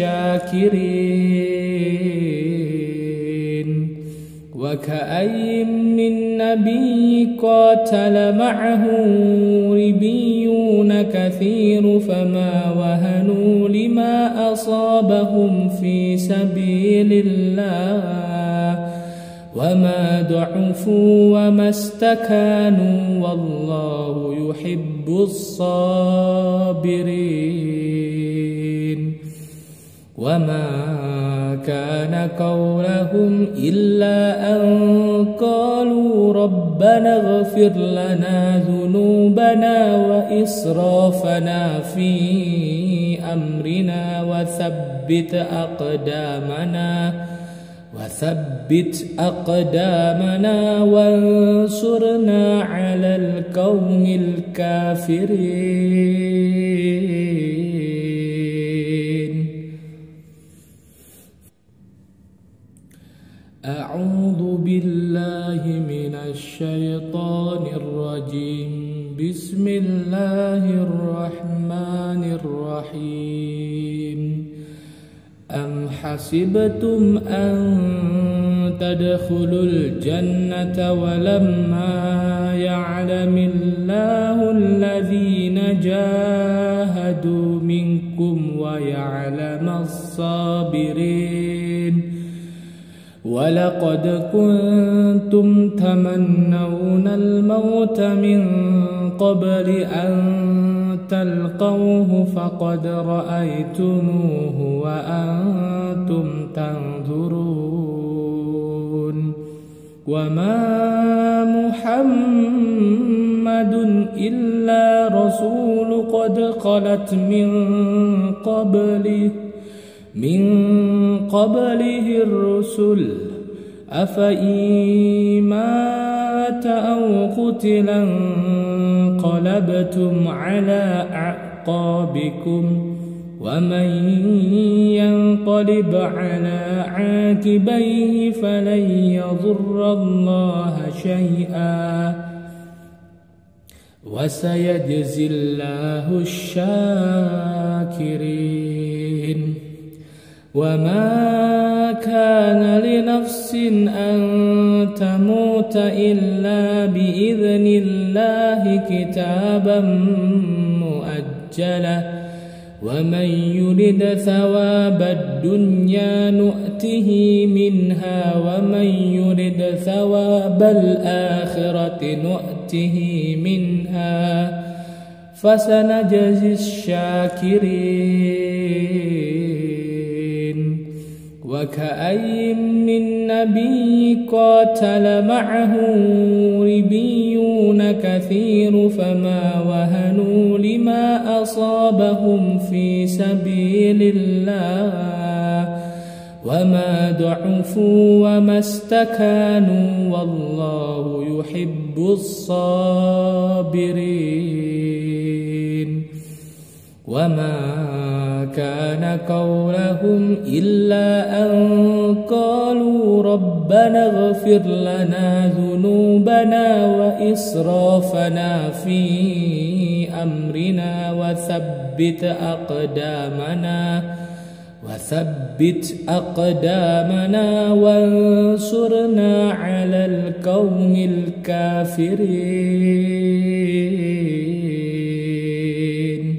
الشاكرين. وكأي من نبي قاتل معه ربيون كثير فما وهنوا لما أصابهم في سبيل الله وما ضعفوا وما استكانوا والله يحب الصابرين. وما كان قولهم إلا أن قالوا ربنا اغفر لنا ذنوبنا وإسرافنا في أمرنا وثبت أقدامنا وانصرنا على القوم الكافرين. أعوذ بالله من الشيطان الرجيم. بسم الله الرحمن الرحيم. أم حسبتم أن تدخلوا الجنة ولما يعلم الله الذين جاهدوا منكم ويعلم الصابرين. ولقد كنتم تمنون الموت من قبل أن تلقوه فقد رأيتموه وأنتم تنظرون. وما محمد إلا رسول قد خلت من قبله الرسل أفإن مات أو قتل انقلبتم على أعقابكم ومن ينقلب على عاقبيه فلن يضر الله شيئا وسيجزي الله الشاكرين. وما كان لنفس أن تموت إلا بإذن الله كتابا مؤجلا ومن يرد ثواب الدنيا نؤته منها ومن يرد ثواب الآخرة نؤته منها فسنجزي الشاكرين. وكأين من نبي قاتل معه ربيون كثير فما وهنوا لما أصابهم في سبيل الله وما ضعفوا وما استكانوا والله يحب الصابرين. وما كان قولهم إلا أن قالوا ربنا اغفر لنا ذنوبنا وإسرافنا في أمرنا وثبت أقدامنا وانصرنا على القوم الكافرين.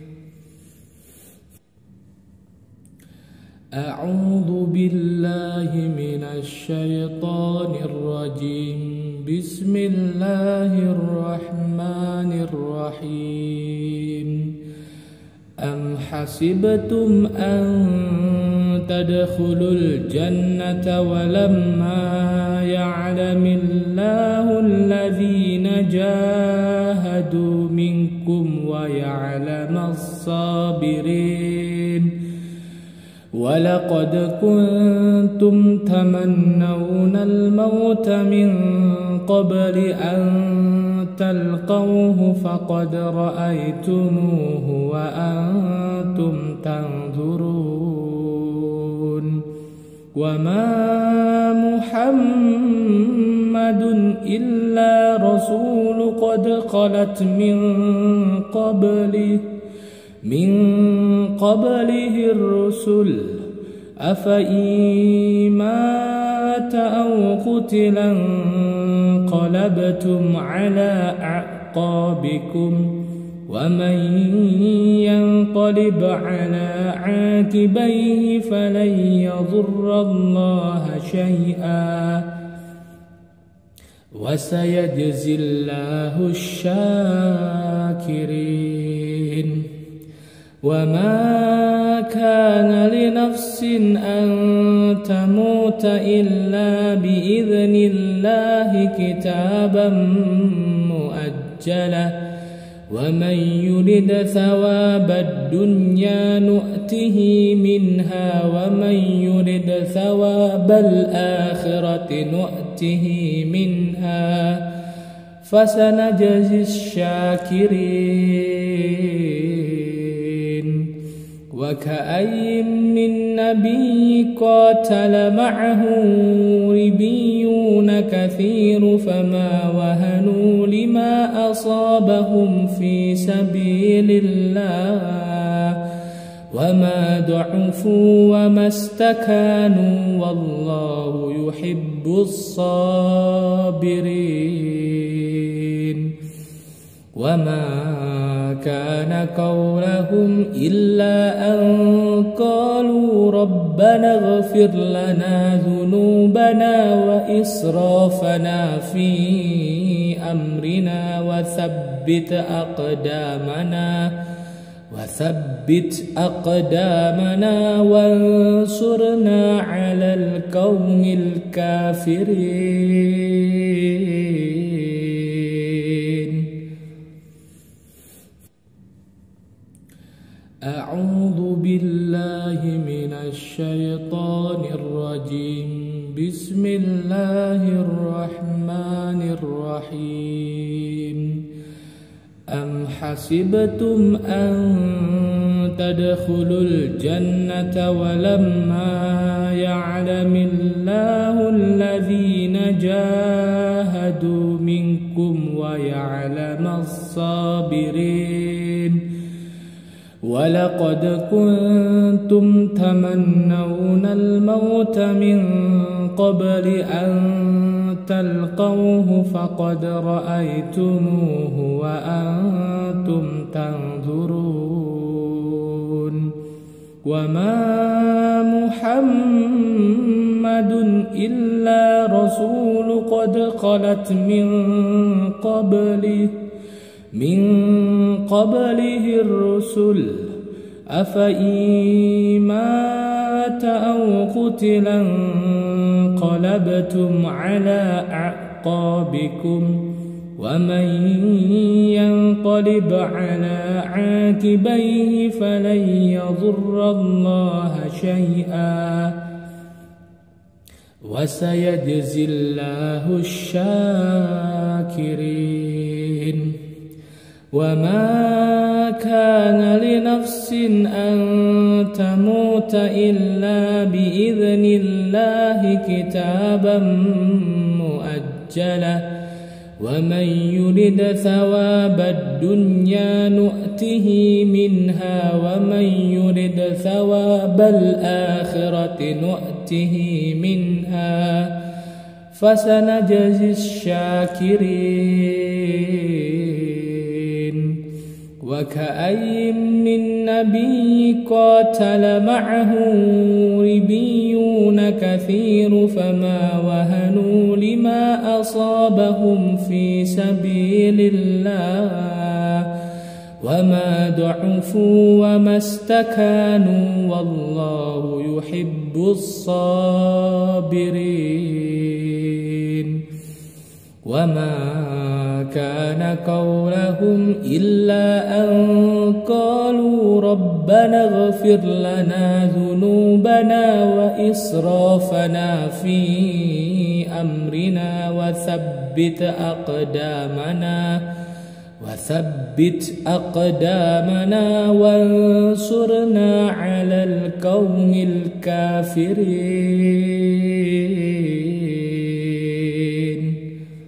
أعوذ بالله من الشيطان الرجيم. بسم الله الرحمن الرحيم. أم حسبتم أن تدخلوا الجنة ولما يعلم الله الذين جاهدوا منكم ويعلم الصابرين ولقد كنتم تمنون الموت من قبل أن تلقوه فقد رأيتموه وأنتم تنظرون. وما محمد إلا رسول قد خلت من قبله الرسل أفإن مات أو قتل انقلبتم على أعقابكم ومن ينقلب على عاقبيه فلن يضر الله شيئا وسيجزي الله الشاكرين. وما كان لنفس أن تموت إلا بإذن الله كتابا مؤجلا ومن يرد ثواب الدنيا نؤته منها ومن يرد ثواب الآخرة نؤته منها فسنجزي الشاكرين. وكأين من نبي قاتل معه ربيون كثير فما وهنوا لما أصابهم في سبيل الله وما ضعفوا وما استكانوا والله يحب الصابرين. وما كان قولهم إلا أن قالوا ربنا اغفر لنا ذنوبنا وإسرافنا في أمرنا وثبت أقدامنا وانصرنا على القوم الكافرين. أعوذ بالله من الشيطان الرجيم. بسم الله الرحمن الرحيم. أم حسبتم أن تدخلوا الجنة ولما يعلم الله الذين جاهدوا منكم ويعلم الصابرين. ولقد كنتم تمنون الموت من قبل أن تلقوه فقد رأيتموه وأنتم تنظرون. وما محمد إلا رسول قد خلت من قبله الرسل أفإن مات أو قتلا انقلبتم على أعقابكم ومن ينقلب على عاقبيه فلن يضر الله شيئا وسيجزي الله الشاكرين. وما كان لنفس أن تموت إلا بإذن الله كتابا مؤجلا ومن يرد ثواب الدنيا نؤته منها ومن يرد ثواب الآخرة نؤته منها فسنجزي الشاكرين. وكأي من نبي قاتل معه ربيون كثير فما وهنوا لما أصابهم في سبيل الله وما ضعفوا وما استكانوا والله يحب الصابرين. وما كان قولهم إلا أن قالوا ربنا اغفر لنا ذنوبنا وإسرافنا في أمرنا وثبت أقدامنا وانصرنا على القوم الكافرين.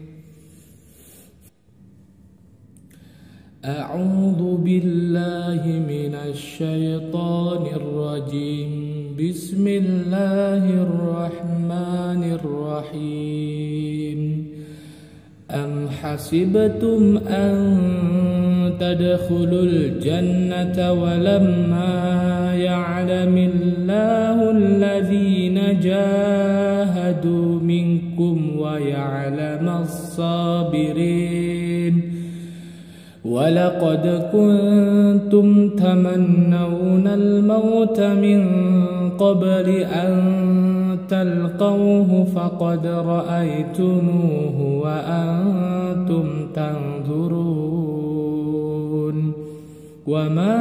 أعوذ بالله من الشيطان الرجيم. بسم الله الرحمن الرحيم. أم حسبتم أن تدخلوا الجنة ولما يعلم الله الذين جاهدوا منكم ويعلم الصابرين. ولقد كنتم تمنون الموت من قبل أن تلقوه فقد رأيتموه وأنتم تنظرون. وما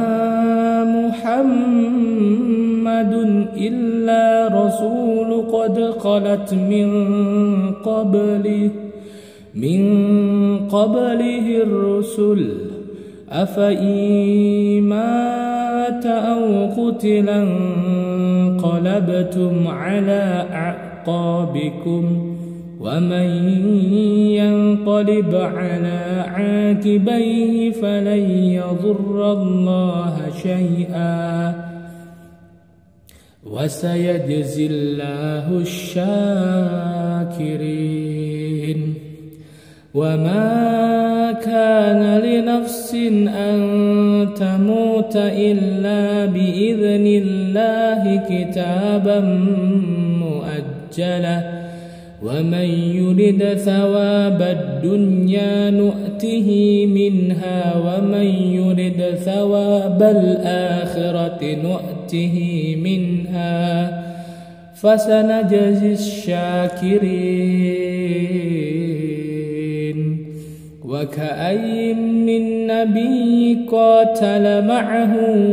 محمد إلا رسول قد خلت من قبله الرسل أفإن مات أو قتلا انقلبتم على أعقابكم ومن ينقلب على عاقبيه فلن يضر الله شيئا وسيجزي الله الشاكرين. وما كان لنفس أن تموت إلا بإذن الله كتابا مؤجلا ومن يرد ثواب الدنيا نؤته منها ومن يرد ثواب الآخرة نؤته منها فسنجزي الشاكرين. وكأي من نبي قاتل معه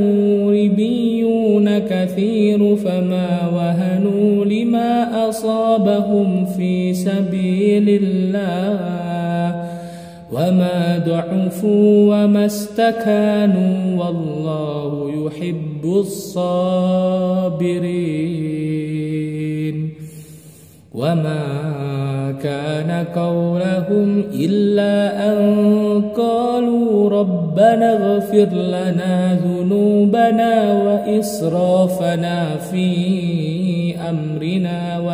ربيون كثير فما وهنوا لما أصابهم في سبيل الله وما ضعفوا وما استكانوا والله يحب الصابرين. وما كان قولهم إلا أن قالوا ربنا اغفر لنا ذنوبنا وإسرافنا في أمرنا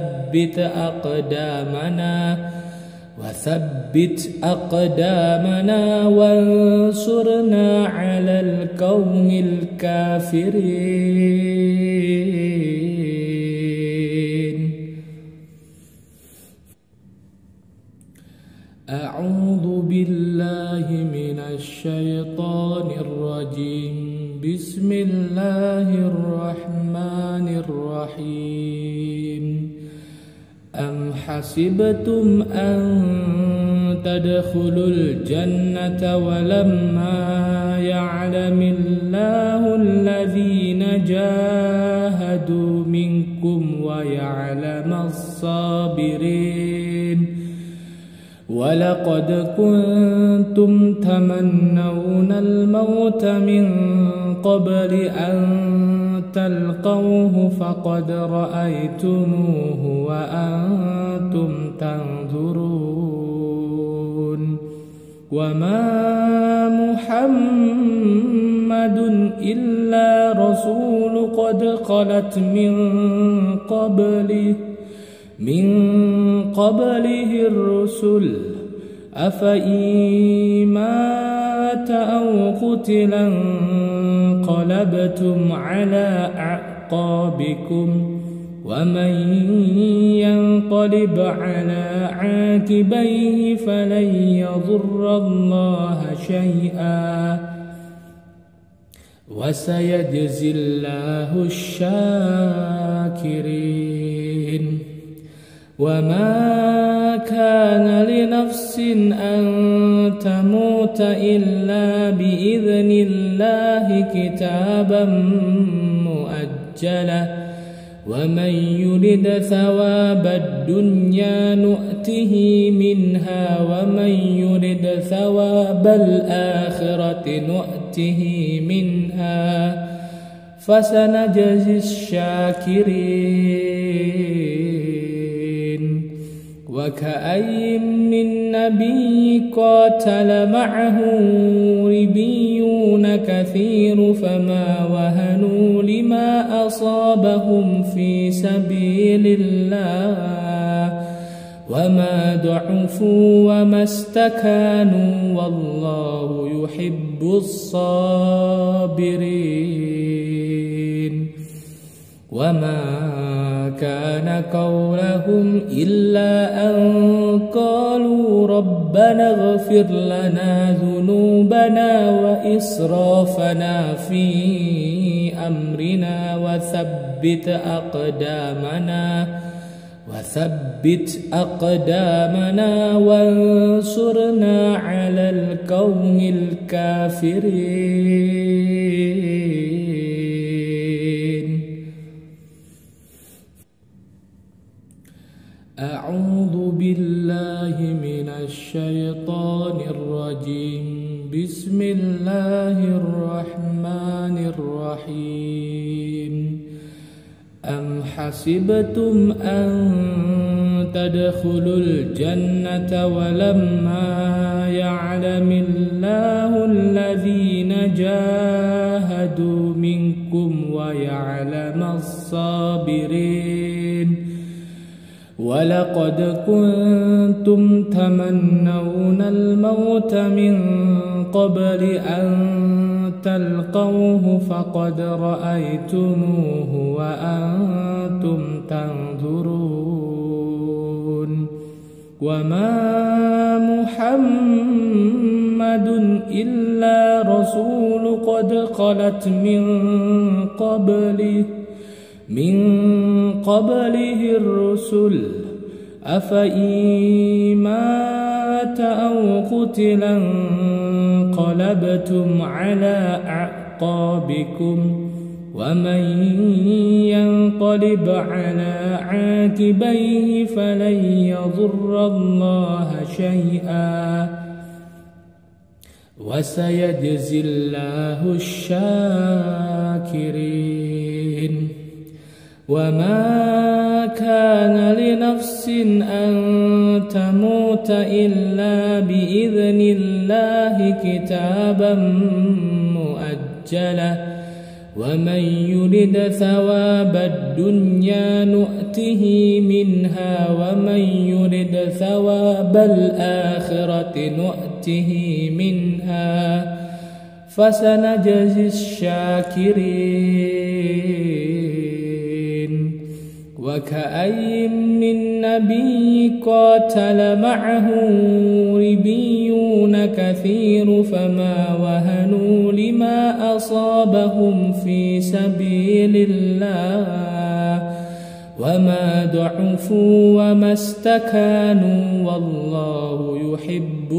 وثبت أقدامنا وانصرنا على القوم الكافرين. أعوذ بالله من الشيطان الرجيم. بسم الله الرحمن الرحيم. أم حسبتم أن تدخلوا الجنة ولما يعلم الله الذين جاهدوا منكم ويعلم الصابرين. ولقد كنتم تمنون الموت من قبل أن تلقوه فقد رأيتموه وأنتم تنظرون. وما محمد إلا رسول قد خلت من قبله الرسل أفإن مات أو قتلا انقلبتم على أعقابكم ومن ينقلب على عاقبيه فلن يضر الله شيئا وسيجزي الله الشاكرين. وما كان لنفس أن تموت إلا بإذن الله كتابا مؤجلا ومن يرد ثواب الدنيا نؤته منها ومن يرد ثواب الآخرة نؤته منها فسنجزي الشاكرين. وكأي من نبي قاتل معه ربيون كثير فما وهنوا لما أصابهم في سبيل الله وما ضعفوا وما استكانوا والله يحب الصابرين. وما كان قولهم إلا أن قالوا ربنا اغفر لنا ذنوبنا وإسرافنا في أمرنا وثبت أقدامنا وانصرنا على القوم الكافرين. أعوذ بالله من الشيطان الرجيم. بسم الله الرحمن الرحيم. أم حسبتم أن تدخلوا الجنة ولما يعلم الله الذين جاهدوا منكم ويعلم الصابرين. ولقد كنتم تمنون الموت من قبل أن تلقوه فقد رأيتموه وأنتم تنظرون. وما محمد إلا رسول قد خلت من قبله الرسل أفإن مات أو قتل انقلبتم على أعقابكم ومن ينقلب على عاقبيه فلن يضر الله شيئا وسيجزي الله الشاكرين. وما كان لنفس أن تموت إلا بإذن الله كتابا مؤجلا ومن يرد ثواب الدنيا نؤته منها ومن يرد ثواب الآخرة نؤته منها فسنجزي الشاكرين. وكأي من نبي قاتل معه ربيون كثير فما وهنوا لما أصابهم في سبيل الله وما ضعفوا وما استكانوا والله يحب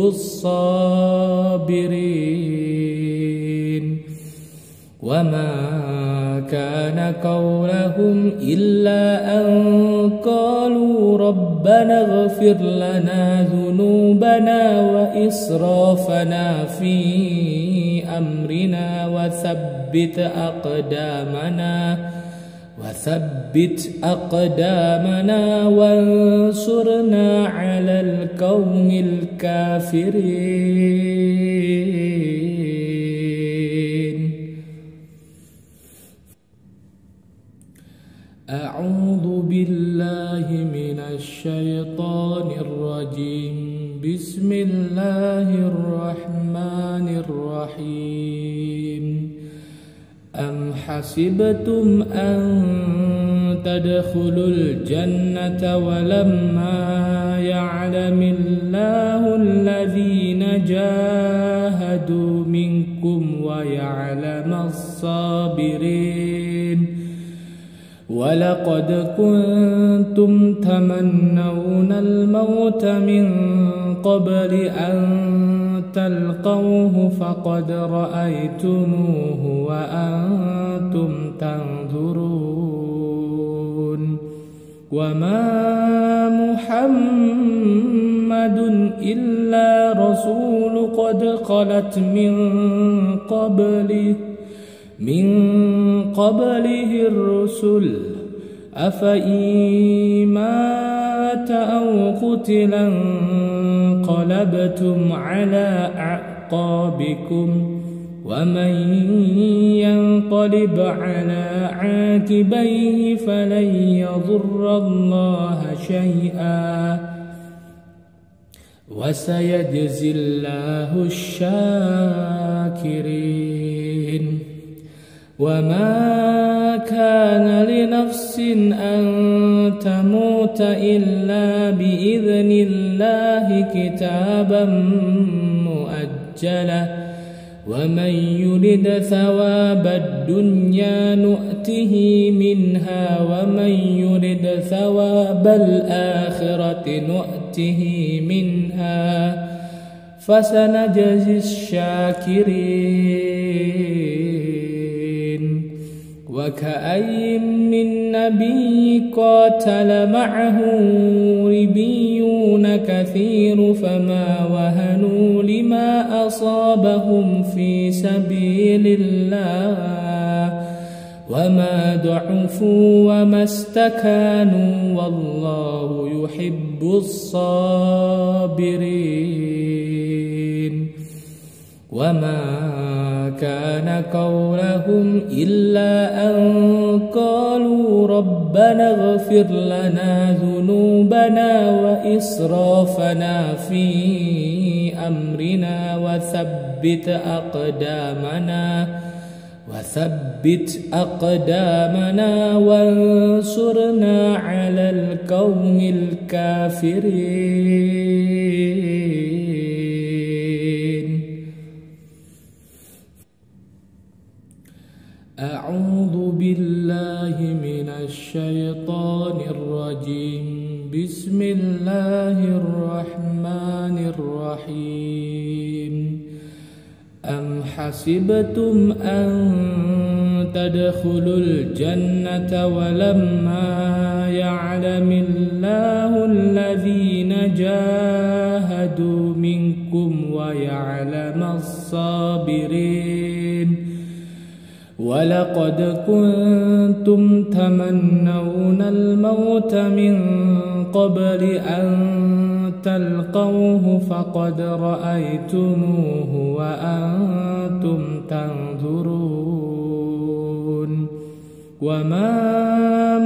الصابرين. وما كان قولهم إلا أن قالوا ربنا اغفر لنا ذنوبنا وإسرافنا في أمرنا وثبت أقدامنا وانصرنا على القوم الكافرين. أعوذ بالله من الشيطان الرجيم. بسم الله الرحمن الرحيم. أم حسبتم أن تدخلوا الجنة ولما يعلم الله الذين جاهدوا منكم ويعلم الصابرين. ولقد كنتم تمنون الموت من قبل أن تلقوه فقد رأيتموه وأنتم تنظرون. وما محمد إلا رسول قد خلت من قبله الرسل أفإن مات أو قتل انقلبتم على أعقابكم ومن ينقلب على عاقبيه فلن يضر الله شيئا وسيجزي الله الشاكرين. وما كان لنفس أن تموت إلا بإذن الله كتابا مؤجلا ومن يرد ثواب الدنيا نؤته منها ومن يرد ثواب الآخرة نؤته منها فسنجزي الشاكرين. وكأي من نبي قاتل معه ربيون كثير فما وهنوا لما أصابهم في سبيل الله وما ضعفوا وما استكانوا والله يحب الصابرين. وما كان قولهم إلا أن قالوا ربنا اغفر لنا ذنوبنا وإسرافنا في أمرنا وثبت أقدامنا وانصرنا على القوم الكافرين. أعوذ بالله من الشيطان الرجيم. بسم الله الرحمن الرحيم. أم حسبتم أن تدخلوا الجنة ولما يعلم الله الذين جاهدوا منكم ويعلم الصابرين. ولقد كنتم تمنون الموت من قبل أن تلقوه فقد رأيتموه وأنتم تنظرون. وما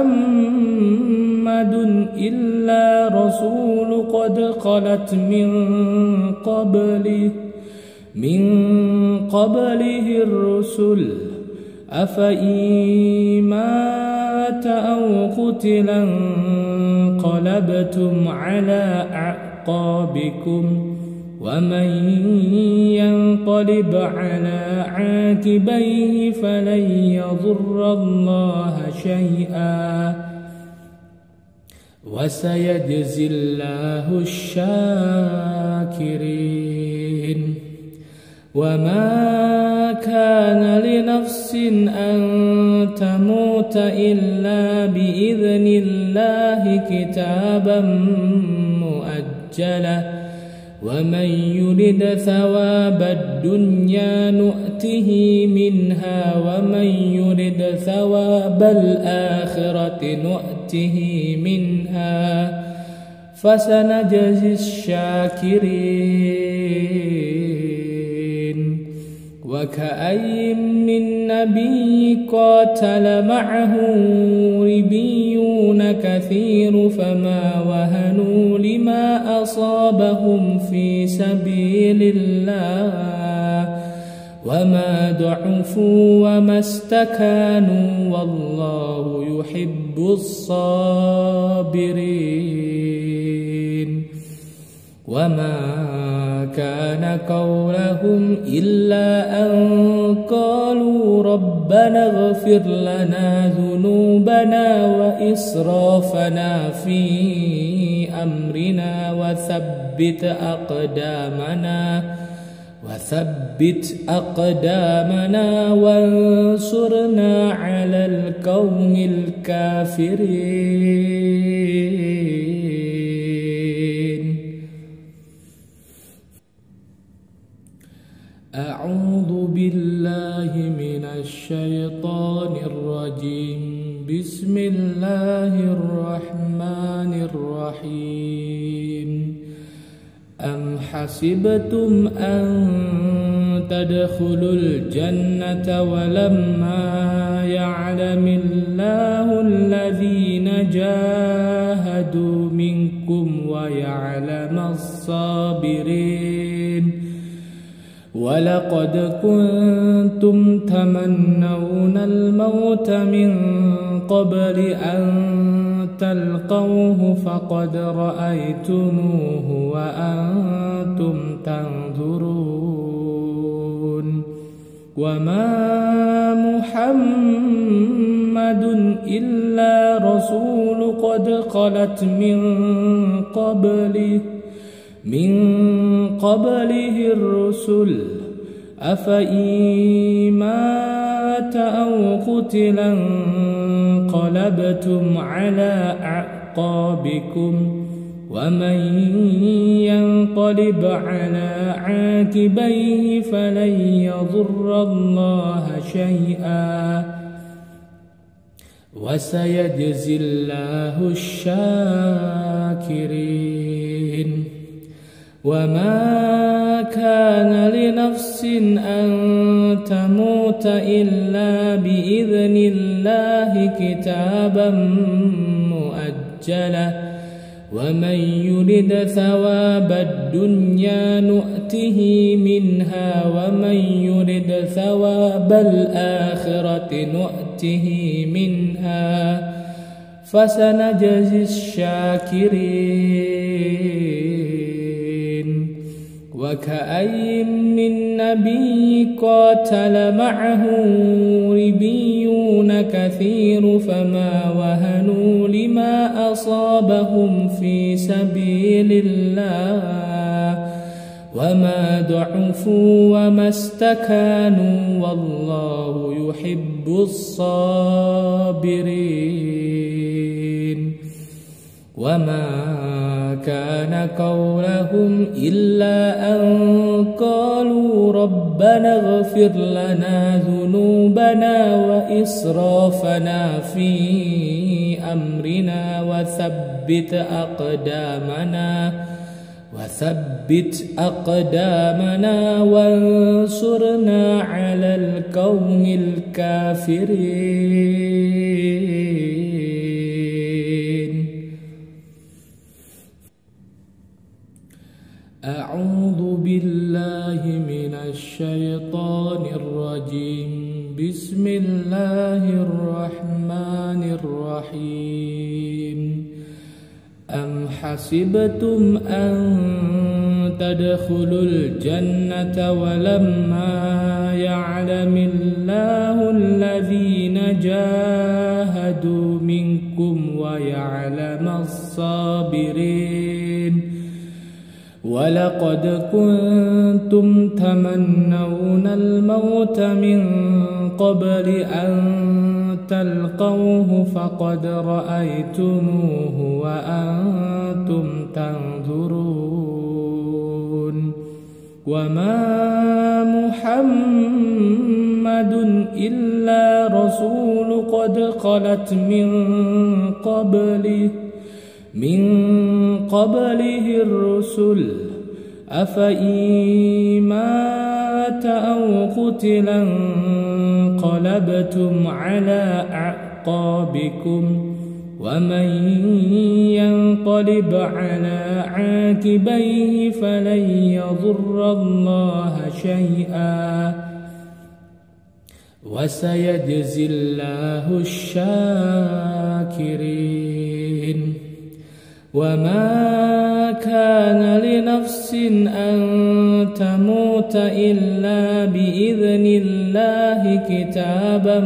محمد إلا رسول قد خلت من قبله الرسل أفإن مات أو قتل انقلبتم على أعقابكم ومن ينقلب على عاقبيه فلن يضر الله شيئا وسيجزي الله الشاكرين. وما كان لنفس أن تموت إلا بإذن الله كتابا مؤجلا ومن يرد ثواب الدنيا نؤته منها ومن يرد ثواب الآخرة نؤته منها فسنجزي الشاكرين. وكأي من نبي قاتل معه ربيون كثير فما وهنوا لما أصابهم في سبيل الله وما ضعفوا وما استكانوا والله يحب الصابرين. وما كان قولهم إلا أن قالوا ربنا اغفر لنا ذنوبنا وإسرافنا في أمرنا وثبت أقدامنا وانصرنا على القوم الكافرين. أعوذ بالله من الشيطان الرجيم. بسم الله الرحمن الرحيم. أم حسبتم أن تدخلوا الجنة ولما يعلم الله الذين جاهدوا منكم ويعلم الصابرين. ولقد كنتم تمنون الموت من قبل أن تلقوه فقد رأيتموه وأنتم تنظرون. وما محمد إلا رسول قد خلت من قبله الرسل أفإن مات أو قتل انقلبتم على أعقابكم ومن ينقلب على عاقبيه فلن يضر الله شيئا وسيجزي الله الشاكرين. وما كان لنفس أن تموت إلا بإذن الله كتابا مؤجلا ومن يرد ثواب الدنيا نؤته منها ومن يرد ثواب الآخرة نؤته منها فسنجزي الشاكرين. وكأي من نبي قاتل معه ربيون كثير فما وهنوا لما أصابهم في سبيل الله وما ضعفوا وما استكانوا والله يحب الصابرين. وما كان قولهم إلا أن قالوا ربنا اغفر لنا ذنوبنا وإسرافنا في أمرنا وثبت أقدامنا وانصرنا على القوم الكافرين. أعوذ بالله من الشيطان الرجيم. بسم الله الرحمن الرحيم. أم حسبتم أن تدخلوا الجنة ولما يعلم الله الذين جاهدوا منكم ويعلم الصابرين. ولقد كنتم تمنون الموت من قبل أن تلقوه فقد رأيتموه وأنتم تنظرون. وما محمد إلا رسول قد خلت من قبله الرسل أفإن مات أو قتل انقلبتم على أعقابكم ومن ينقلب على عاقبيه فلن يضر الله شيئا وسيجزي الله الشاكرين. وما كان لنفس أن تموت إلا بإذن الله كتابا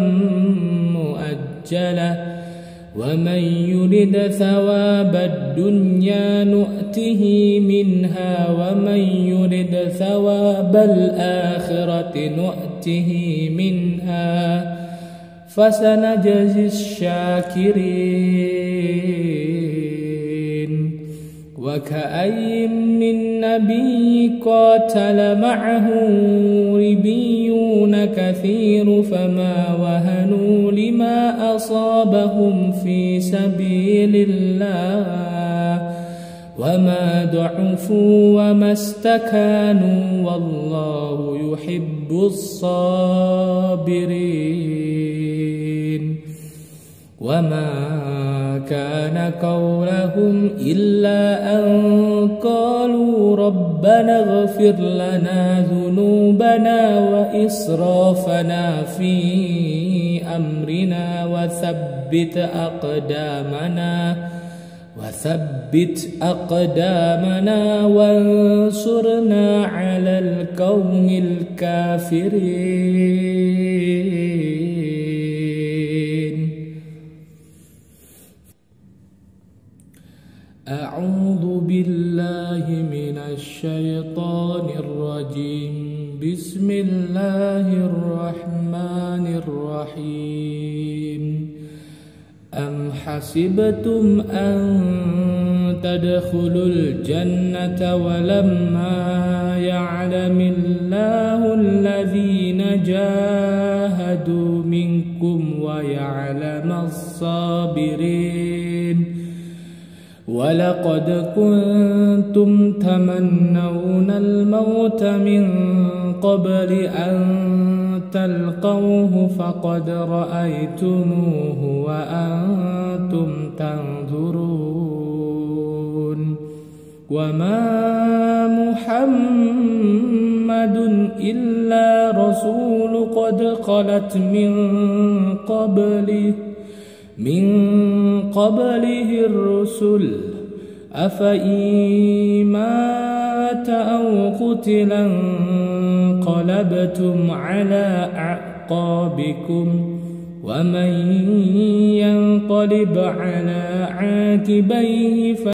مؤجلا ومن يرد ثواب الدنيا نؤته منها ومن يرد ثواب الآخرة نؤته منها فسنجزي الشاكرين. وكأي من نبي قاتل معه ربيون كثير فما وهنوا لما أصابهم في سبيل الله وما ضعفوا وما استكانوا والله يحب الصابرين. وما كان قولهم إلا أن قالوا ربنا اغفر لنا ذنوبنا وإسرافنا في أمرنا وثبت أقدامنا وانصرنا على القوم الكافرين. أعوذ بالله من الشيطان الرجيم. بسم الله الرحمن الرحيم. أم حسبتم أن تدخلوا الجنة ولما يعلم الله الذين جاهدوا منكم ويعلم الصابرين. ولقد كنتم تمنون الموت من قبل أن تلقوه فقد رأيتموه وأنتم تنظرون. وما محمد إلا رسول قد خلت من قبله الرسل أفإن مات أو قتل انقلبتم على أعقابكم ومن ينقلب على عاقبيه